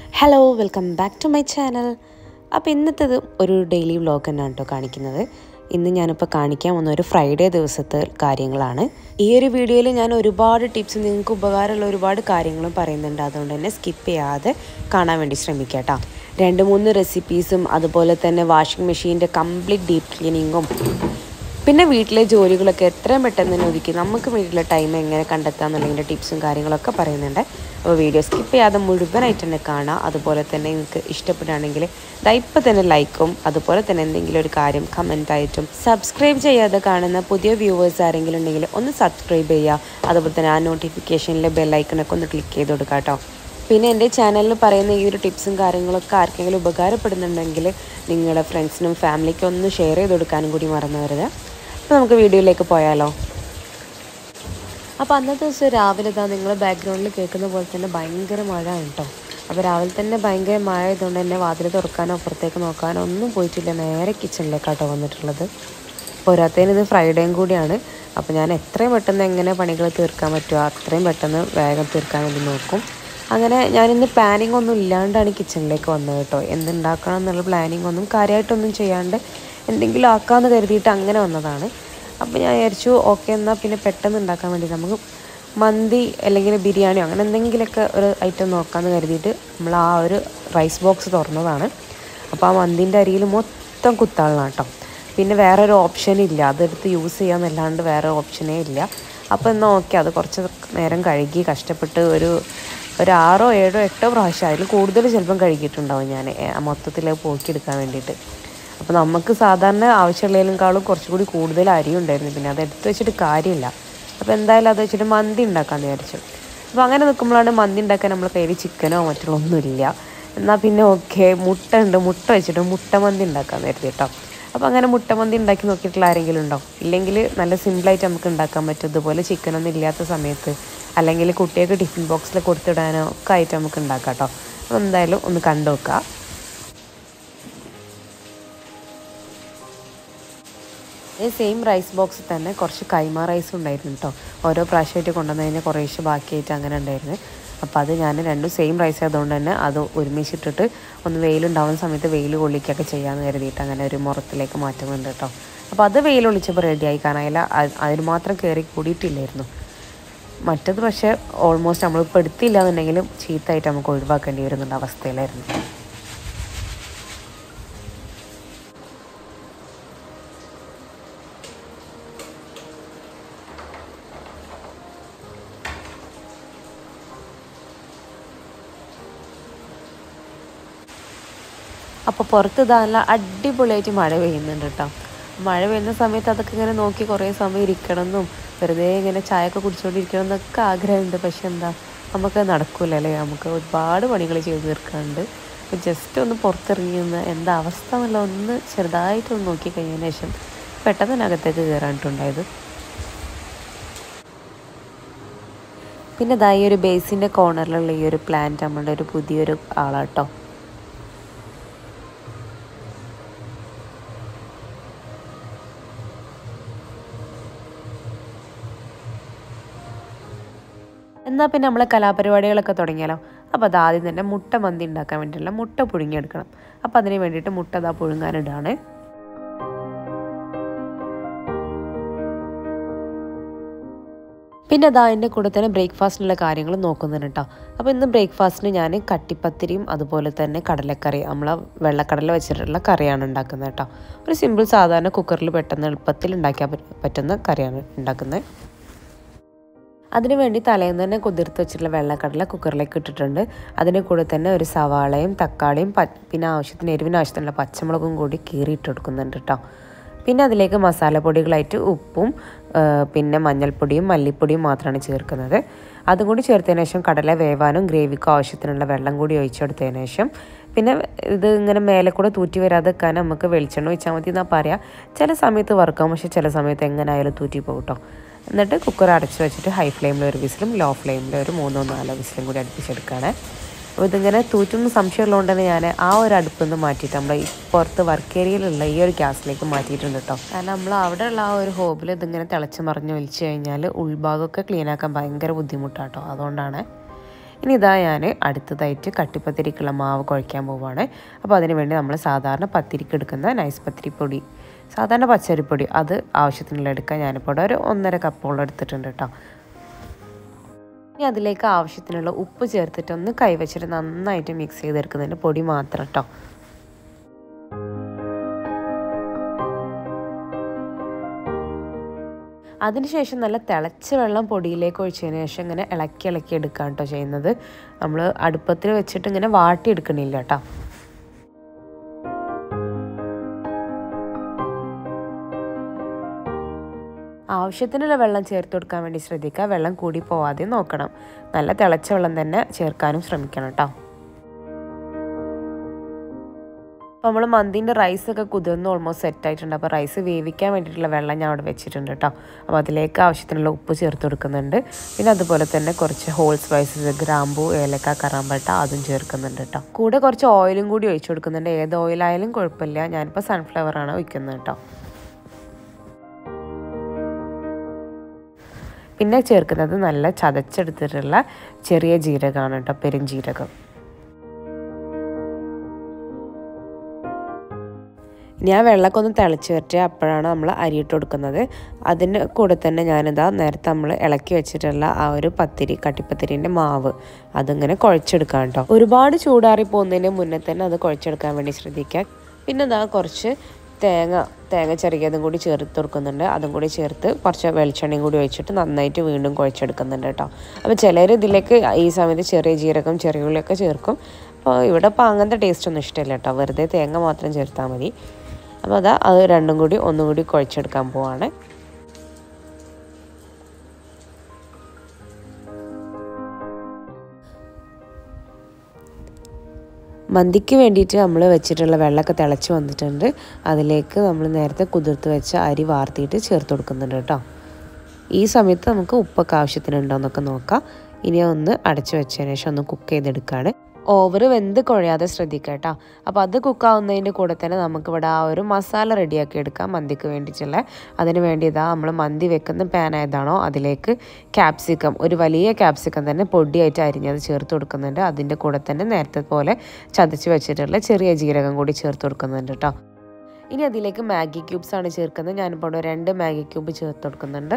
Hello welcome back to my channel. അപ്പോൾ ഇന്നത്തേത് ഒരു ഡെയിലി വ്ളോഗ് തന്നെയാണ് കേട്ടോ കാണിക്കുന്നത്. ഇന്ന് ഞാനിപ്പോൾ കാണിക്കാൻ വന്ന ഒരു ഫ്രൈഡേ ദിവസത്തെ കാര്യങ്ങളാണ്. ഈ ഒരു വീഡിയോയിൽ ഞാൻ ഒരുപാട് ടിപ്സ്, നിങ്ങൾക്ക് ഉപകാരമുള്ള ഒരുപാട് കാര്യങ്ങളും പറയുന്നുണ്ട്. അതുകൊണ്ട് തന്നെ സ്കിപ്പ് ചെയ്യാതെ കാണാൻ വേണ്ടി ശ്രമിക്കുക കേട്ടോ. 2-3 റെസിപ്പീസും അതുപോലെ തന്നെ വാഷിംഗ് മെഷീൻ്റെ കംപ്ലീറ്റ് ഡീപ്പ് ക്ലീനിങ്ങും പിന്നെ വീട്ടിലെ ജോലികളൊക്കെ എത്രയും പെട്ടെന്ന് തന്നെ ഒതുക്കി നമുക്ക് വീട്ടിലെ ടൈം എങ്ങനെ കണ്ടെത്താമെന്നുള്ളതിൻ്റെ ടിപ്സും കാര്യങ്ങളൊക്കെ പറയുന്നുണ്ട്. അപ്പോൾ വീഡിയോ സ്കിപ്പ് ചെയ്യാതെ മുഴുവനായിട്ട് തന്നെ കാണാം. അതുപോലെ തന്നെ നിങ്ങൾക്ക് ഇഷ്ടപ്പെടുകയാണെങ്കിൽ ഇപ്പം തന്നെ ലൈക്കും അതുപോലെ തന്നെ എന്തെങ്കിലും ഒരു കാര്യം കമൻറ്റായിട്ടും സബ്സ്ക്രൈബ് ചെയ്യാതെ കാണുന്ന പുതിയ വ്യൂവേഴ്സ് ആരെങ്കിലും ഉണ്ടെങ്കിൽ ഒന്ന് സബ്സ്ക്രൈബ് ചെയ്യുക. അതുപോലെ തന്നെ ആ നോട്ടിഫിക്കേഷനിലെ ബെല്ലൈക്കണൊക്കെ ഒന്ന് ക്ലിക്ക് ചെയ്ത് കൊടുക്കുക കേട്ടോ. പിന്നെ എൻ്റെ ചാനലിൽ പറയുന്ന ഈ ഒരു ടിപ്സും കാര്യങ്ങളൊക്കെ ആർക്കെങ്കിലും ഉപകാരപ്പെടുന്നുണ്ടെങ്കിൽ നിങ്ങളുടെ ഫ്രണ്ട്സിനും ഫാമിലിക്കും ഒന്ന് ഷെയർ ചെയ്ത് കൊടുക്കാനും കൂടി മറന്നു വരുത്. അപ്പോൾ നമുക്ക് വീഡിയോയിലേക്ക് പോയാലോ. അപ്പോൾ അന്നത്തെ ദിവസം രാവിലെ നിങ്ങൾ ബാക്ക്ഗ്രൗണ്ടിൽ കേൾക്കുന്ന പോലെ തന്നെ ഭയങ്കര മഴ കേട്ടോ. അപ്പോൾ രാവിലെ തന്നെ ഭയങ്കര മഴ ആയതുകൊണ്ട് തന്നെ വാതിൽ തുറക്കാനോ പുറത്തേക്ക് നോക്കാനോ ഒന്നും പോയിട്ടില്ല. നേരെ കിച്ചണിലേക്കാട്ടോ വന്നിട്ടുള്ളത്. പോരാത്തതിന് ഇത് ഫ്രൈഡേയും കൂടിയാണ്. അപ്പോൾ ഞാൻ എത്രയും പെട്ടെന്ന് എങ്ങനെ പണികൾ തീർക്കാൻ പറ്റുമോ അത്രയും പെട്ടെന്ന് വേഗം തീർക്കാൻ വേണ്ടി നോക്കും. അങ്ങനെ ഞാനിന്ന് പ്ലാനിങ് ഒന്നും ഇല്ലാണ്ടാണ് കിച്ചണിലേക്ക് വന്നത് കേട്ടോ. എന്തുണ്ടാക്കണം എന്നുള്ള പ്ലാനിങ് ഒന്നും കാര്യമായിട്ടൊന്നും ചെയ്യാണ്ട് എന്തെങ്കിലും ആക്കാമെന്ന് കരുതിയിട്ട് അങ്ങനെ വന്നതാണ്. അപ്പോൾ ഞാൻ വിചാരിച്ചു ഓക്കെ എന്നാൽ പിന്നെ പെട്ടെന്ന് ഉണ്ടാക്കാൻ വേണ്ടി നമുക്ക് മന്തി അല്ലെങ്കിൽ ബിരിയാണിയോ അങ്ങനെ എന്തെങ്കിലുമൊക്കെ ഒരു ഐറ്റം നോക്കാമെന്ന് കരുതിയിട്ട് നമ്മൾ ആ ഒരു റൈസ് ബോക്സ് തുറന്നതാണ്. അപ്പോൾ ആ മന്തിൻ്റെ അരിയിൽ മൊത്തം കുത്താളാണ് കേട്ടോ. പിന്നെ വേറൊരു ഓപ്ഷനില്ല, അതെടുത്ത് യൂസ് ചെയ്യാമെന്നല്ലാണ്ട് വേറെ ഓപ്ഷനേ ഇല്ല. അപ്പോൾ എന്നാൽ ഓക്കെ അത് കുറച്ച് നേരം കഴുകി കഷ്ടപ്പെട്ട് ഒരു 6, 7, 8 പ്രാവശ്യം അതിൽ കൂടുതൽ ചിലപ്പം കഴുകിയിട്ടുണ്ടാവും ഞാൻ മൊത്തത്തിൽ പോക്കിയെടുക്കാൻ വേണ്ടിയിട്ട്. അപ്പോൾ നമുക്ക് സാധാരണ ആവശ്യമുള്ളതിനേക്കാളും കുറച്ചുകൂടി കൂടുതൽ അരി ഉണ്ടായിരുന്നു. പിന്നെ അത് എടുത്ത് വെച്ചിട്ട് കാര്യമില്ല. അപ്പോൾ എന്തായാലും അത് വെച്ചിട്ട് മന്തി ഉണ്ടാക്കാമെന്ന് വിചാരിച്ചു. അപ്പോൾ അങ്ങനെ നിൽക്കുമ്പോഴാണ് മന്തി ഉണ്ടാക്കാൻ നമ്മൾ കയ്യിൽ ചിക്കനോ മറ്റുള്ള ഒന്നുമില്ല. എന്നാൽ പിന്നെ ഓക്കെ മുട്ട ഉണ്ട്, മുട്ട വെച്ചിട്ട് മുട്ട മന്തി ഉണ്ടാക്കാമെന്ന് കരുതി കേട്ടോ. അപ്പോൾ അങ്ങനെ മുട്ട മന്തി ഉണ്ടാക്കി നോക്കിയിട്ടുള്ള ആരെങ്കിലും ഉണ്ടോ? ഇല്ലെങ്കിൽ നല്ല സിമ്പിളായിട്ട് നമുക്ക് ഉണ്ടാക്കാൻ പറ്റും. ഇതുപോലെ ചിക്കനൊന്നും ഇല്ലാത്ത സമയത്ത് അല്ലെങ്കിൽ കുട്ടികൾക്ക് ടിഫിൻ ബോക്സിൽ കൊടുത്തിടാനോ ഒക്കെ ആയിട്ട് നമുക്ക് ഉണ്ടാക്കാം കേട്ടോ. അപ്പോൾ എന്തായാലും ഒന്ന് കണ്ടു നോക്കാം. സെയിം റൈസ് ബോക്സിൽ തന്നെ കുറച്ച് കൈമ റൈസ് ഉണ്ടായിരുന്നു കേട്ടോ. ഓരോ പ്രാവശ്യമായിട്ട് കൊണ്ടുവന്നതിന് കുറേശ്ശെ ബാക്കിയായിട്ട് അങ്ങനെ ഉണ്ടായിരുന്നു. അപ്പോൾ അത് ഞാൻ രണ്ടും സെയിം റൈസ് ആയതുകൊണ്ട് തന്നെ അത് ഒരുമിച്ചിട്ടിട്ട് ഒന്ന് വെയിലുണ്ടാവുന്ന സമയത്ത് വെയിൽ കൊള്ളിക്കുകയൊക്കെ ചെയ്യാമെന്ന് കരുതിയിട്ട് അങ്ങനെ ഒരു മുറത്തിലേക്ക് മാറ്റുന്നുണ്ട് കേട്ടോ. അപ്പോൾ അത് വെയിൽ ഒളിച്ചപ്പോൾ റെഡിയായി കാണാനില്ല, അതിന് മാത്രം കയറി കൂടിയിട്ടില്ലായിരുന്നു. മറ്റത് പക്ഷേ ഓൾമോസ്റ്റ് നമ്മൾ പെടുത്തില്ല എന്നുണ്ടെങ്കിലും ചീത്തായിട്ട് നമുക്ക് ഒഴിവാക്കേണ്ടി വരുന്നുണ്ട് അവസ്ഥയിലായിരുന്നു. അപ്പോൾ പുറത്ത് നല്ല അടിപൊളിയായിട്ട് മഴ പെയ്യുന്നുണ്ട് കേട്ടോ. മഴ പെയ്യുന്ന സമയത്ത് അതൊക്കെ ഇങ്ങനെ നോക്കി കുറേ സമയം ഇരിക്കണം എന്നും വെറുതെ ഇങ്ങനെ ചായയൊക്കെ കുടിച്ചുകൊണ്ടിരിക്കണം എന്നൊക്കെ ആഗ്രഹമുണ്ട്. പക്ഷെ എന്താ നമുക്ക് നടക്കില്ല അല്ലേ, നമുക്ക് ഒരുപാട് പണികൾ ചെയ്ത് തീർക്കാറുണ്ട്. അപ്പോൾ ജസ്റ്റ് ഒന്ന് പുറത്തിറങ്ങി നിന്ന് എന്താ അവസ്ഥ എന്നുള്ള ഒന്ന് ചെറുതായിട്ടൊന്ന് നോക്കി കഴിഞ്ഞതിന് ശേഷം പെട്ടെന്ന് തന്നെ അകത്തേക്ക് കയറാനിട്ടുണ്ടായത്. പിന്നെ ഈ ഒരു ബേസിൻ്റെ കോർണറിലുള്ള ഈ ഒരു പ്ലാന്റ് നമ്മളുടെ ഒരു പുതിയൊരു ആളാട്ടോ. എന്നാൽ പിന്നെ നമ്മളെ കലാപരിപാടികളൊക്കെ തുടങ്ങിയാലോ. അപ്പോൾ അത് ആദ്യം തന്നെ മുട്ട മന്തി ഉണ്ടാക്കാൻ വേണ്ടിയിട്ടുള്ള മുട്ട പുഴുങ്ങിയെടുക്കണം. അപ്പോൾ അതിന് വേണ്ടിയിട്ട് മുട്ട പുഴുങ്ങാനിടാണ്. പിന്നെ അതിൻ്റെ കൂടെ തന്നെ ബ്രേക്ക്ഫാസ്റ്റിനുള്ള കാര്യങ്ങൾ നോക്കുന്നുണ്ട് കേട്ടോ. അപ്പോൾ ഇന്ന് ബ്രേക്ക്ഫാസ്റ്റിന് ഞാൻ കട്ടിപ്പത്തിരിയും അതുപോലെ തന്നെ കടലക്കറി, നമ്മളെ വെള്ളക്കടല വെച്ചിട്ടുള്ള കറിയാണ് ഉണ്ടാക്കുന്നത് കേട്ടോ. ഒരു സിമ്പിൾ സാധാരണ കുക്കറിൽ പെട്ടെന്ന് എളുപ്പത്തിൽ ഉണ്ടാക്കാൻ പറ്റുന്ന കറിയാണ് ഉണ്ടാക്കുന്നത്. അതിന് വേണ്ടി തലേന്ന് തന്നെ കുതിർത്ത് വെച്ചിട്ടുള്ള വെള്ളക്കടല കുക്കറിലേക്ക് ഇട്ടിട്ടുണ്ട്. അതിന് കൂടെ തന്നെ ഒരു സവാളയും തക്കാളിയും പിന്നെ എരിവിന് ആവശ്യത്തിനുള്ള പച്ചമുളകും കൂടി കീറിയിട്ട് കൊടുക്കുന്നുണ്ട് കേട്ടോ. പിന്നെ അതിലേക്ക് മസാലപ്പൊടികളായിട്ട് ഉപ്പും പിന്നെ മഞ്ഞൾപ്പൊടിയും മല്ലിപ്പൊടിയും മാത്രമാണ് ചേർക്കുന്നത്. അതും കൂടി ചേർത്തതിന് ശേഷം കടല വേവാനും ഗ്രേവിക്കും ആവശ്യത്തിനുള്ള വെള്ളം കൂടി ഒഴിച്ചെടുത്തതിന് ശേഷം പിന്നെ ഇത് ഇങ്ങനെ മേലെ കൂടെ തൂറ്റി വരാതെ വെക്കാൻ നമുക്ക് വെളിച്ചെണ്ണ ഒഴിച്ചാൽ മതി എന്നാൽ പറയാം. ചില സമയത്ത് വറുക്കാം, പക്ഷേ ചില സമയത്ത് എങ്ങനെ ആയാലും തൂറ്റി പോകും കേട്ടോ. എന്നിട്ട് കുക്കർ അടച്ച് വെച്ചിട്ട് ഹൈ ഫ്ലെയിമിൽ ഒരു വിസിലും ലോ ഫ്ലെയിമിൽ ഒരു 3-4 വിസിലും കൂടി അടുപ്പിച്ചെടുക്കുകയാണ്. അപ്പോൾ ഇതിങ്ങനെ തൂറ്റുന്ന സംശയമുള്ളതുകൊണ്ട് തന്നെ ഞാൻ ആ ഒരു അടുപ്പിൽ നിന്ന് മാറ്റിയിട്ട് നമ്മൾ ഈ പുറത്ത് വർക്ക് ഏരിയയിലുള്ള ഈ ഒരു ഗ്യാസിലേക്ക് മാറ്റിയിട്ടുണ്ട് കേട്ടോ. കാരണം നമ്മൾ അവിടെയുള്ള ആ ഒരു ഹോബിൽ ഇതിങ്ങനെ തിളച്ച് മറിഞ്ഞ് വലിച്ചു കഴിഞ്ഞാൽ ഉൾഭാഗമൊക്കെ ക്ലീനാക്കാൻ ഭയങ്കര ബുദ്ധിമുട്ടാണ് കേട്ടോ. അതുകൊണ്ടാണ് ഇനി ഇതാ ഞാൻ അടുത്തതായിട്ട് കട്ടിപ്പത്തിരിക്കുള്ള മാവ് കുഴയ്ക്കാൻ പോവുകയാണ്. അപ്പോൾ അതിന് വേണ്ടി നമ്മൾ സാധാരണ പത്തിരിക്ക് എടുക്കുന്ന നൈസ് പത്തിരിപ്പൊടി, സാധാരണ പച്ചരിപ്പൊടി, അത് ആവശ്യത്തിനുള്ള എടുക്കാൻ ഞാനിപ്പോൾ ഇവിടെ ഒരു 1.5 കപ്പോളം എടുത്തിട്ടുണ്ട് കേട്ടോ. ഇനി അതിലേക്ക് ആവശ്യത്തിനുള്ള ഉപ്പ് ചേർത്തിട്ട് ഒന്ന് കൈവച്ചിട്ട് നന്നായിട്ട് മിക്സ് ചെയ്തെടുക്കുന്നതിൻ്റെ പൊടി മാത്രം കേട്ടോ. അതിനുശേഷം നല്ല തിളച്ച വെള്ളം പൊടിയിലേക്ക് ഒഴിച്ചതിന് ശേഷം ഇങ്ങനെ ഇളക്കി എടുക്കുകയാണ് കേട്ടോ ചെയ്യുന്നത്. നമ്മൾ അടുപ്പത്തിൽ വെച്ചിട്ട് ഇങ്ങനെ വാട്ടിയെടുക്കണില്ല കേട്ടോ. ആവശ്യത്തിനുള്ള വെള്ളം ചേർത്ത് കൊടുക്കാൻ വേണ്ടി ശ്രദ്ധിക്കുക. വെള്ളം കൂടി പോവാതെ നോക്കണം. നല്ല തിളച്ച വെള്ളം തന്നെ ചേർക്കാനും ശ്രമിക്കണം കേട്ടോ. അപ്പോൾ നമ്മൾ മന്തിൻ്റെ റൈസൊക്കെ കുതിർന്ന് ഓൾമോസ്റ്റ് സെറ്റായിട്ടുണ്ട്. അപ്പോൾ റൈസ് വേവിക്കാൻ വേണ്ടിയിട്ടുള്ള വെള്ളം ഞാൻ അവിടെ വെച്ചിട്ടുണ്ട് കേട്ടോ. അപ്പോൾ അതിലേക്ക് ആവശ്യത്തിനുള്ള ഉപ്പ് ചേർത്ത് കൊടുക്കുന്നുണ്ട്. പിന്നെ അതുപോലെ തന്നെ കുറച്ച് ഹോൾ സ്പൈസസ്, ഗ്രാമ്പൂ, ഏലക്ക, കറാമ്പട്ട അതും ചേർക്കുന്നുണ്ട് കേട്ടോ. കൂടെ കുറച്ച് ഓയിലും കൂടി ഒഴിച്ചു കൊടുക്കുന്നുണ്ട്. ഏത് ഓയിലായാലും കുഴപ്പമില്ല. ഞാനിപ്പോൾ സൺഫ്ലവറാണ് ഒഴിക്കുന്നത് കേട്ടോ. പിന്നെ ചേർക്കുന്നത് നല്ല ചതച്ചെടുത്തിട്ടുള്ള ചെറിയ ജീരകമാണ് കേട്ടോ, പെരുംജീരകം. ഞാൻ വെള്ളമൊക്കെ ഒന്ന് തിളച്ച് വരട്ടെ, അപ്പോഴാണ് നമ്മൾ അരിയിട്ട് കൊടുക്കുന്നത്. അതിന് കൂടെ തന്നെ ഞാനിതാ നേരത്തെ നമ്മൾ ഇളക്കി വെച്ചിട്ടുള്ള ആ ഒരു കട്ടിപ്പത്തിരിൻ്റെ മാവ് അതിങ്ങനെ കുഴച്ചെടുക്കാം കേട്ടോ. ഒരുപാട് ചൂടാറി പോകുന്നതിന് മുന്നേ തന്നെ അത് കുഴച്ചെടുക്കാൻ വേണ്ടി ശ്രദ്ധിക്കുക. പിന്നെ ഇതാ കുറച്ച് തേങ്ങ ചെറിയതും കൂടി ചേർത്ത് കൊടുക്കുന്നുണ്ട്. അതും കൂടി ചേർത്ത് കുറച്ച് വെളിച്ചെണ്ണയും കൂടി ഒഴിച്ചിട്ട് നന്നായിട്ട് വീണ്ടും കുഴച്ചെടുക്കുന്നുണ്ട് കേട്ടോ. അപ്പോൾ ചിലർ ഇതിലേക്ക് ഈ സമയത്ത് ചെറിയ ജീരകം, ചെറിയ ഉള്ളിയൊക്കെ ചേർക്കും. അപ്പോൾ ഇവിടെ ഇപ്പോൾ അങ്ങനത്തെ ടേസ്റ്റ് ഒന്നും ഇഷ്ടമില്ല കേട്ടോ. വെറുതെ തേങ്ങ മാത്രം ചേർത്താൽ മതി. അപ്പോൾ അത് രണ്ടും കൂടി ഒന്നും കൂടി കുഴച്ചെടുക്കാൻ പോവാണ്. മന്തിക്ക് വേണ്ടിയിട്ട് നമ്മൾ വെച്ചിട്ടുള്ള വെള്ളമൊക്കെ തിളച്ച് വന്നിട്ടുണ്ട്. അതിലേക്ക് നമ്മൾ നേരത്തെ കുതിർത്ത് വെച്ച അരി വാർത്തിയിട്ട് ചേർത്ത് കൊടുക്കുന്നുണ്ട് കേട്ടോ. ഈ സമയത്ത് നമുക്ക് ഉപ്പൊക്കെ ആവശ്യത്തിനുണ്ടോ എന്നൊക്കെ നോക്കാം. ഇനി ഒന്ന് അടച്ചു വെച്ചതിന് ശേഷം ഒന്ന് കുക്ക് ചെയ്തെടുക്കുകയാണ്. ഓവർ വെന്ത് കുഴയാതെ ശ്രദ്ധിക്കുക കേട്ടോ. അപ്പോൾ അത് കുക്കാവുന്നതിൻ്റെ കൂടെ തന്നെ നമുക്കിവിടെ ആ ഒരു മസാല റെഡിയാക്കി എടുക്കാം മന്തിക്ക് വേണ്ടിയിട്ടുള്ള. അതിന് വേണ്ടി നമ്മൾ മന്തി വെക്കുന്ന പാൻ ഏതാണോ അതിലേക്ക് ക്യാപ്സിക്കം, ഒരു വലിയ ക്യാപ്സിക്കം തന്നെ പൊടിയായിട്ട് അരിഞ്ഞത് ചേർത്ത് കൊടുക്കുന്നുണ്ട്. അതിൻ്റെ കൂടെ തന്നെ നേരത്തെ പോലെ ചതച്ച് വെച്ചിട്ടുള്ള ചെറിയ ജീരകം കൂടി ചേർത്ത് കൊടുക്കുന്നുണ്ട് കേട്ടോ. ഇനി അതിലേക്ക് മാഗി ക്യൂബ്സാണ് ചേർക്കുന്നത്. ഞാനിപ്പോൾ ഇവിടെ 2 മാഗി ക്യൂബ് ചേർത്ത് കൊടുക്കുന്നുണ്ട്.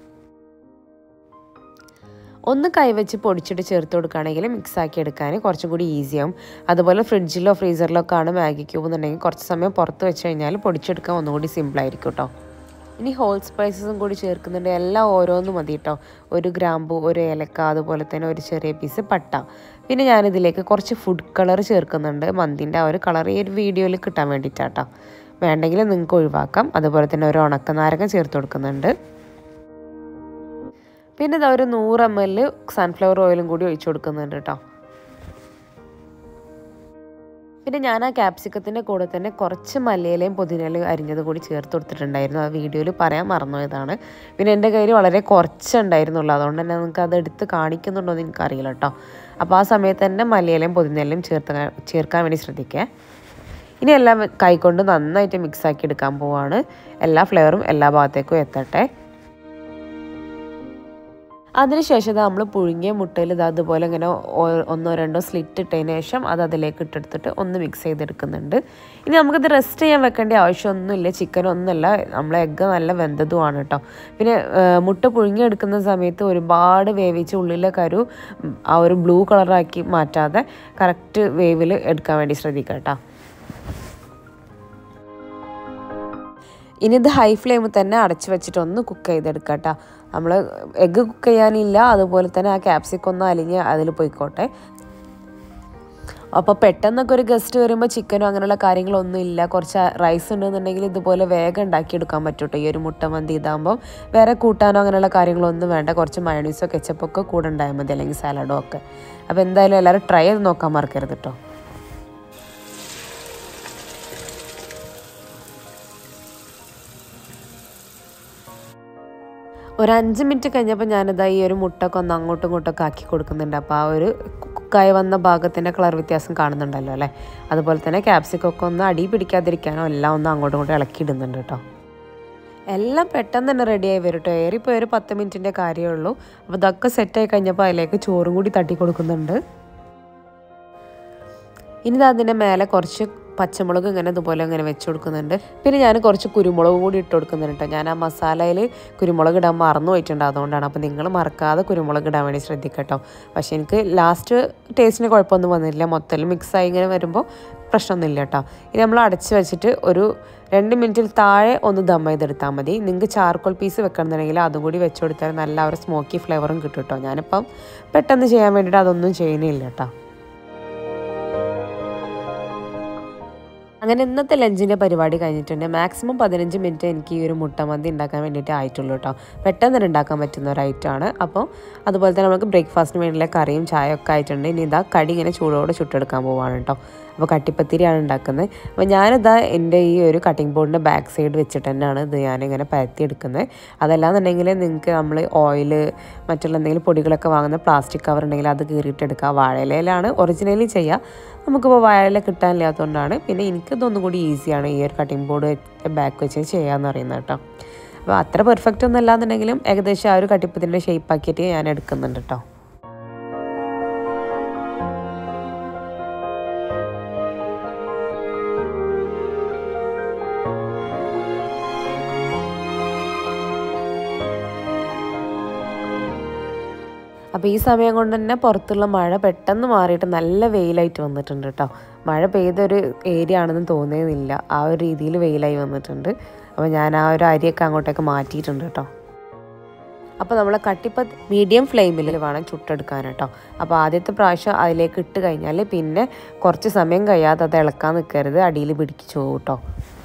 ഒന്ന് കൈവച്ച് പൊടിച്ചിട്ട് ചേർത്ത് കൊടുക്കുകയാണെങ്കിൽ മിക്സാക്കി എടുക്കാൻ കുറച്ചും കൂടി ഈസിയാവും. അതുപോലെ ഫ്രിഡ്ജിലോ ഫ്രീസറിലോ ഒക്കെ ആണ് മാഗി ക്യൂബ് എന്നുണ്ടെങ്കിൽ കുറച്ച് സമയം പുറത്ത് വെച്ച് കഴിഞ്ഞാൽ പൊടിച്ചെടുക്കാൻ ഒന്നുകൂടി സിമ്പിളായിരിക്കും കേട്ടോ. ഇനി ഹോൾ സ്പൈസസും കൂടി ചേർക്കുന്നുണ്ട്. എല്ലാം ഓരോന്നും മതി കേട്ടോ. 1 ഗ്രാമ്പൂ, 1 ഏലക്ക, അതുപോലെ തന്നെ ഒരു ചെറിയ പീസ് പട്ട. പിന്നെ ഞാനിതിലേക്ക് കുറച്ച് ഫുഡ് കളർ ചേർക്കുന്നുണ്ട്. മന്തിൻ്റെ ആ ഒരു കളർ ഈ ഒരു വീഡിയോയിൽ കിട്ടാൻ വേണ്ടിയിട്ടാട്ടോ. വേണ്ടെങ്കിൽ നിങ്ങൾക്ക് ഒഴിവാക്കാം. അതുപോലെ തന്നെ ഒരു ഉണക്കനാരങ്ങ ചേർത്ത് കൊടുക്കുന്നുണ്ട്. പിന്നെ ഒരു 100 ml സൺഫ്ലവർ ഓയിലും കൂടി ഒഴിച്ചു കൊടുക്കുന്നുണ്ട് കേട്ടോ. പിന്നെ ഞാൻ ആ ക്യാപ്സിക്കത്തിൻ്റെ കൂടെ തന്നെ കുറച്ച് മല്ലിയിലയും പുതിനയിലയും അരിഞ്ഞത് കൂടി ചേർത്ത് കൊടുത്തിട്ടുണ്ടായിരുന്നു. ആ വീഡിയോയിൽ പറയാൻ മറന്നുപോയതാണ്. പിന്നെ എൻ്റെ കയ്യിൽ വളരെ കുറച്ചുണ്ടായിരുന്നുള്ളൂ. അതുകൊണ്ട് തന്നെ നിങ്ങൾക്ക് അത് എടുത്ത് കാണിക്കുന്നുണ്ടോ എന്ന് എനിക്കറിയില്ല കേട്ടോ. അപ്പോൾ ആ സമയത്ത് തന്നെ മല്ലിയിലയും പുതിനയിലയും ചേർക്കാൻ വേണ്ടി ശ്രദ്ധിക്കുക. ഇനി എല്ലാം കൈകൊണ്ട് നന്നായിട്ട് മിക്സാക്കി എടുക്കാൻ പോവാണ്. എല്ലാ ഫ്ലേവറും എല്ലാ ഭാഗത്തേക്കും എത്തട്ടെ. അതിനുശേഷം നമ്മൾ പുഴുങ്ങിയ മുട്ടയിൽ അതുപോലെ ഇങ്ങനെ 1-2 സ്ലിറ്റ് ഇട്ടതിന് ശേഷം അതിലേക്ക് ഇട്ടെടുത്തിട്ട് ഒന്ന് മിക്സ് ചെയ്തെടുക്കുന്നുണ്ട്. ഇനി നമുക്കിത് റെസ്റ്റ് ചെയ്യാൻ വെക്കേണ്ട ആവശ്യമൊന്നുമില്ല. ചിക്കനൊന്നുമല്ല, നമ്മളെ എഗ്ഗ് നല്ല വെന്തതുമാണ് കേട്ടോ. പിന്നെ മുട്ട പുഴുങ്ങിയെടുക്കുന്ന സമയത്ത് ഒരുപാട് വേവിച്ച് ഉള്ളിലെ കരു ആ ഒരു ബ്ലൂ കളറാക്കി മാറ്റാതെ കറക്റ്റ് വേവിൽ എടുക്കാൻ വേണ്ടി ശ്രദ്ധിക്കുക കേട്ടോ. ഇനി ഇത് ഹൈ ഫ്ലെയിമിൽ തന്നെ അടച്ചു വെച്ചിട്ട് ഒന്ന് കുക്ക് ചെയ്തെടുക്കുക കേട്ടോ. നമ്മൾ എഗ്ഗ് കുക്ക് ചെയ്യാനില്ല, അതുപോലെ തന്നെ ആ ക്യാപ്സിക്കം ഒന്ന് അലിഞ്ഞ് അതിൽ പോയിക്കോട്ടെ. അപ്പോൾ പെട്ടെന്നൊക്കെ ഒരു ഗസ്റ്റ് വരുമ്പോൾ ചിക്കനോ അങ്ങനെയുള്ള കാര്യങ്ങളൊന്നും ഇല്ല, കുറച്ച് റൈസ് ഉണ്ടെന്നുണ്ടെങ്കിൽ ഇതുപോലെ വേഗം ഉണ്ടാക്കിയെടുക്കാൻ പറ്റും കേട്ടോ. ഈ ഒരു മുട്ട മന്തി ഇതാകുമ്പം വേറെ കൂട്ടാനോ അങ്ങനെയുള്ള കാര്യങ്ങളൊന്നും വേണ്ട. കുറച്ച് മയോണീസോ കെച്ചപ്പൊക്കെ കൂടെ ഉണ്ടായാൽ മതി, അല്ലെങ്കിൽ സാലഡോ ഒക്കെ. അപ്പോൾ എന്തായാലും എല്ലാവരും ട്രൈ ചെയ്ത് നോക്കാൻ മറക്കരുത് കേട്ടോ. ഒരു 5 മിനിറ്റ് കഴിഞ്ഞപ്പോൾ ഞാനിതാ ഈ ഒരു മുട്ടൊക്കെ ഒന്ന് അങ്ങോട്ടും ഇങ്ങോട്ടൊക്കെ ആക്കി കൊടുക്കുന്നുണ്ട്. അപ്പോൾ ആ ഒരു കുക്കായി വന്ന ഭാഗത്തിൻ്റെ കളർ വ്യത്യാസം കാണുന്നുണ്ടല്ലോ അല്ലേ. അതുപോലെ തന്നെ ക്യാപ്സിക്കൊക്കെ ഒന്ന് അടി പിടിക്കാതിരിക്കാനോ എല്ലാം ഒന്ന് അങ്ങോട്ടും ഇങ്ങോട്ടും ഇളക്കിയിടുന്നുണ്ട് കേട്ടോ. എല്ലാം പെട്ടെന്ന് തന്നെ റെഡിയായി വരും കേട്ടോ. ഏറിപ്പോൾ ഒരു 10 മിനിറ്റിൻ്റെ കാര്യമേ ഉള്ളൂ. അപ്പോൾ ഇതൊക്കെ സെറ്റായി കഴിഞ്ഞപ്പോൾ അതിലേക്ക് ചോറും കൂടി തട്ടി കൊടുക്കുന്നുണ്ട്. ഇനി അതിൻ്റെ മേലെ കുറച്ച് പച്ചമുളക് ഇങ്ങനെ ഇതുപോലെ ഇങ്ങനെ വെച്ച് കൊടുക്കുന്നുണ്ട്. പിന്നെ ഞാൻ കുറച്ച് കുരുമുളകും കൂടി ഇട്ട് കൊടുക്കുന്നുണ്ട് കേട്ടോ. ഞാൻ ആ മസാലയിൽ കുരുമുളക് ഇടാൻ മറന്നു പോയിട്ടുണ്ട്, അതുകൊണ്ടാണ്. അപ്പോൾ നിങ്ങൾ മറക്കാതെ കുരുമുളക് ഇടാൻ വേണ്ടി ശ്രദ്ധിക്കട്ടോ. പക്ഷേ എനിക്ക് ലാസ്റ്റ് ടേസ്റ്റിന് കുഴപ്പമൊന്നും വന്നില്ല. മൊത്തത്തിൽ മിക്സായി ഇങ്ങനെ വരുമ്പോൾ പ്രശ്നമൊന്നുമില്ല കേട്ടോ. ഇനി നമ്മൾ അടച്ച് വെച്ചിട്ട് ഒരു 2 മിനിറ്റിൽ താഴെ ഒന്ന് ദം ചെയ്തെടുത്താൽ മതി. നിങ്ങൾക്ക് ചാർക്കോൾ പീസ് വെക്കണമെന്നുണ്ടെങ്കിൽ അതും കൂടി വെച്ച് കൊടുത്താൽ നല്ല ഒരു സ്മോക്കി ഫ്ലേവറും കിട്ടും കേട്ടോ. ഞാനിപ്പം പെട്ടെന്ന് ചെയ്യാൻ വേണ്ടിയിട്ട് അതൊന്നും ചെയ്യുന്നില്ല കേട്ടോ. അങ്ങനെ ഇന്നത്തെ ലഞ്ചിൻ്റെ പരിപാടി കഴിഞ്ഞിട്ടുണ്ട്. മാക്സിമം 15 മിനിറ്റ് എനിക്ക് ഈ ഒരു മുട്ടമന്തി ഉണ്ടാക്കാൻ വേണ്ടിയിട്ട് ആയിട്ടുള്ളൂ കേട്ടോ. പെട്ടെന്ന് തന്നെ ഉണ്ടാക്കാൻ പറ്റുന്ന ഒരു ഐറ്റമാണ്. അപ്പോൾ അതുപോലെ തന്നെ നമുക്ക് ബ്രേക്ക്ഫാസ്റ്റിന് വേണ്ടിയുള്ള കറിയും ചായ ഒക്കെ ആയിട്ടുണ്ട്. ഇനി ഇതാ കടി ഇങ്ങനെ ചൂടോടെ ചുട്ടെടുക്കാൻ പോവാണ് കേട്ടോ. അപ്പോൾ കട്ടിപ്പത്തിരിയാണ് ഉണ്ടാക്കുന്നത്. അപ്പോൾ ഞാനിതാ എൻ്റെ ഈ ഒരു കട്ടിംഗ് ബോർഡിൻ്റെ ബാക്ക് സൈഡ് വെച്ചിട്ട് തന്നെയാണ് ഇത് ഞാനിങ്ങനെ പരത്തിയെടുക്കുന്നത്. അതല്ലാന്നുണ്ടെങ്കിൽ നിങ്ങൾക്ക് നമ്മൾ ഓയിൽ മറ്റുള്ള എന്തെങ്കിലും പൊടികളൊക്കെ വാങ്ങുന്ന പ്ലാസ്റ്റിക് കവർ ഉണ്ടെങ്കിൽ അത് കീറിയിട്ടെടുക്കുക. വാഴയിലയിലാണ് ഒറിജിനലി ചെയ്യുക. നമുക്കിപ്പോൾ വാഴയില കിട്ടാനില്ലാത്തതുകൊണ്ടാണ്. പിന്നെ എനിക്കിതൊന്നും കൂടി ഈസിയാണ് ഈ ഒരു കട്ടിംഗ് ബോർഡ് ബാക്ക് വെച്ച് ചെയ്യാമെന്ന് പറയുന്നത് കേട്ടോ. അപ്പോൾ അത്ര പെർഫെക്റ്റ് ഒന്നും അല്ലാന്നുണ്ടെങ്കിലും ഏകദേശം ആ ഒരു കട്ടിപ്പത്തിൻ്റെ ഷേപ്പാക്കിയിട്ട് ഞാൻ എടുക്കുന്നുണ്ട് കേട്ടോ. അപ്പോൾ ഈ സമയം കൊണ്ട് തന്നെ പുറത്തുള്ള മഴ പെട്ടെന്ന് മാറിയിട്ട് നല്ല വെയിലായിട്ട് വന്നിട്ടുണ്ട് കേട്ടോ. മഴ പെയ്തൊരു ഏരിയ ആണെന്ന് തോന്നുന്നില്ല, ആ ഒരു രീതിയിൽ വെയിലായി വന്നിട്ടുണ്ട്. അപ്പോൾ ഞാൻ ആ ഒരു അരിയൊക്കെ അങ്ങോട്ടേക്ക് മാറ്റിയിട്ടുണ്ട് കേട്ടോ. അപ്പോൾ നമ്മൾ കട്ടിപ്പത്തി മീഡിയം ഫ്ലെയിമിൽ വേണം ചുട്ടെടുക്കാൻ കേട്ടോ. അപ്പോൾ ആദ്യത്തെ പ്രാവശ്യം അതിലേക്ക് ഇട്ട് കഴിഞ്ഞാൽ പിന്നെ കുറച്ച് സമയം കഴിയാതെ അത് ഇളക്കാൻ നിൽക്കരുത്, അടിയിൽ പിടിച്ചു പോകും കേട്ടോ.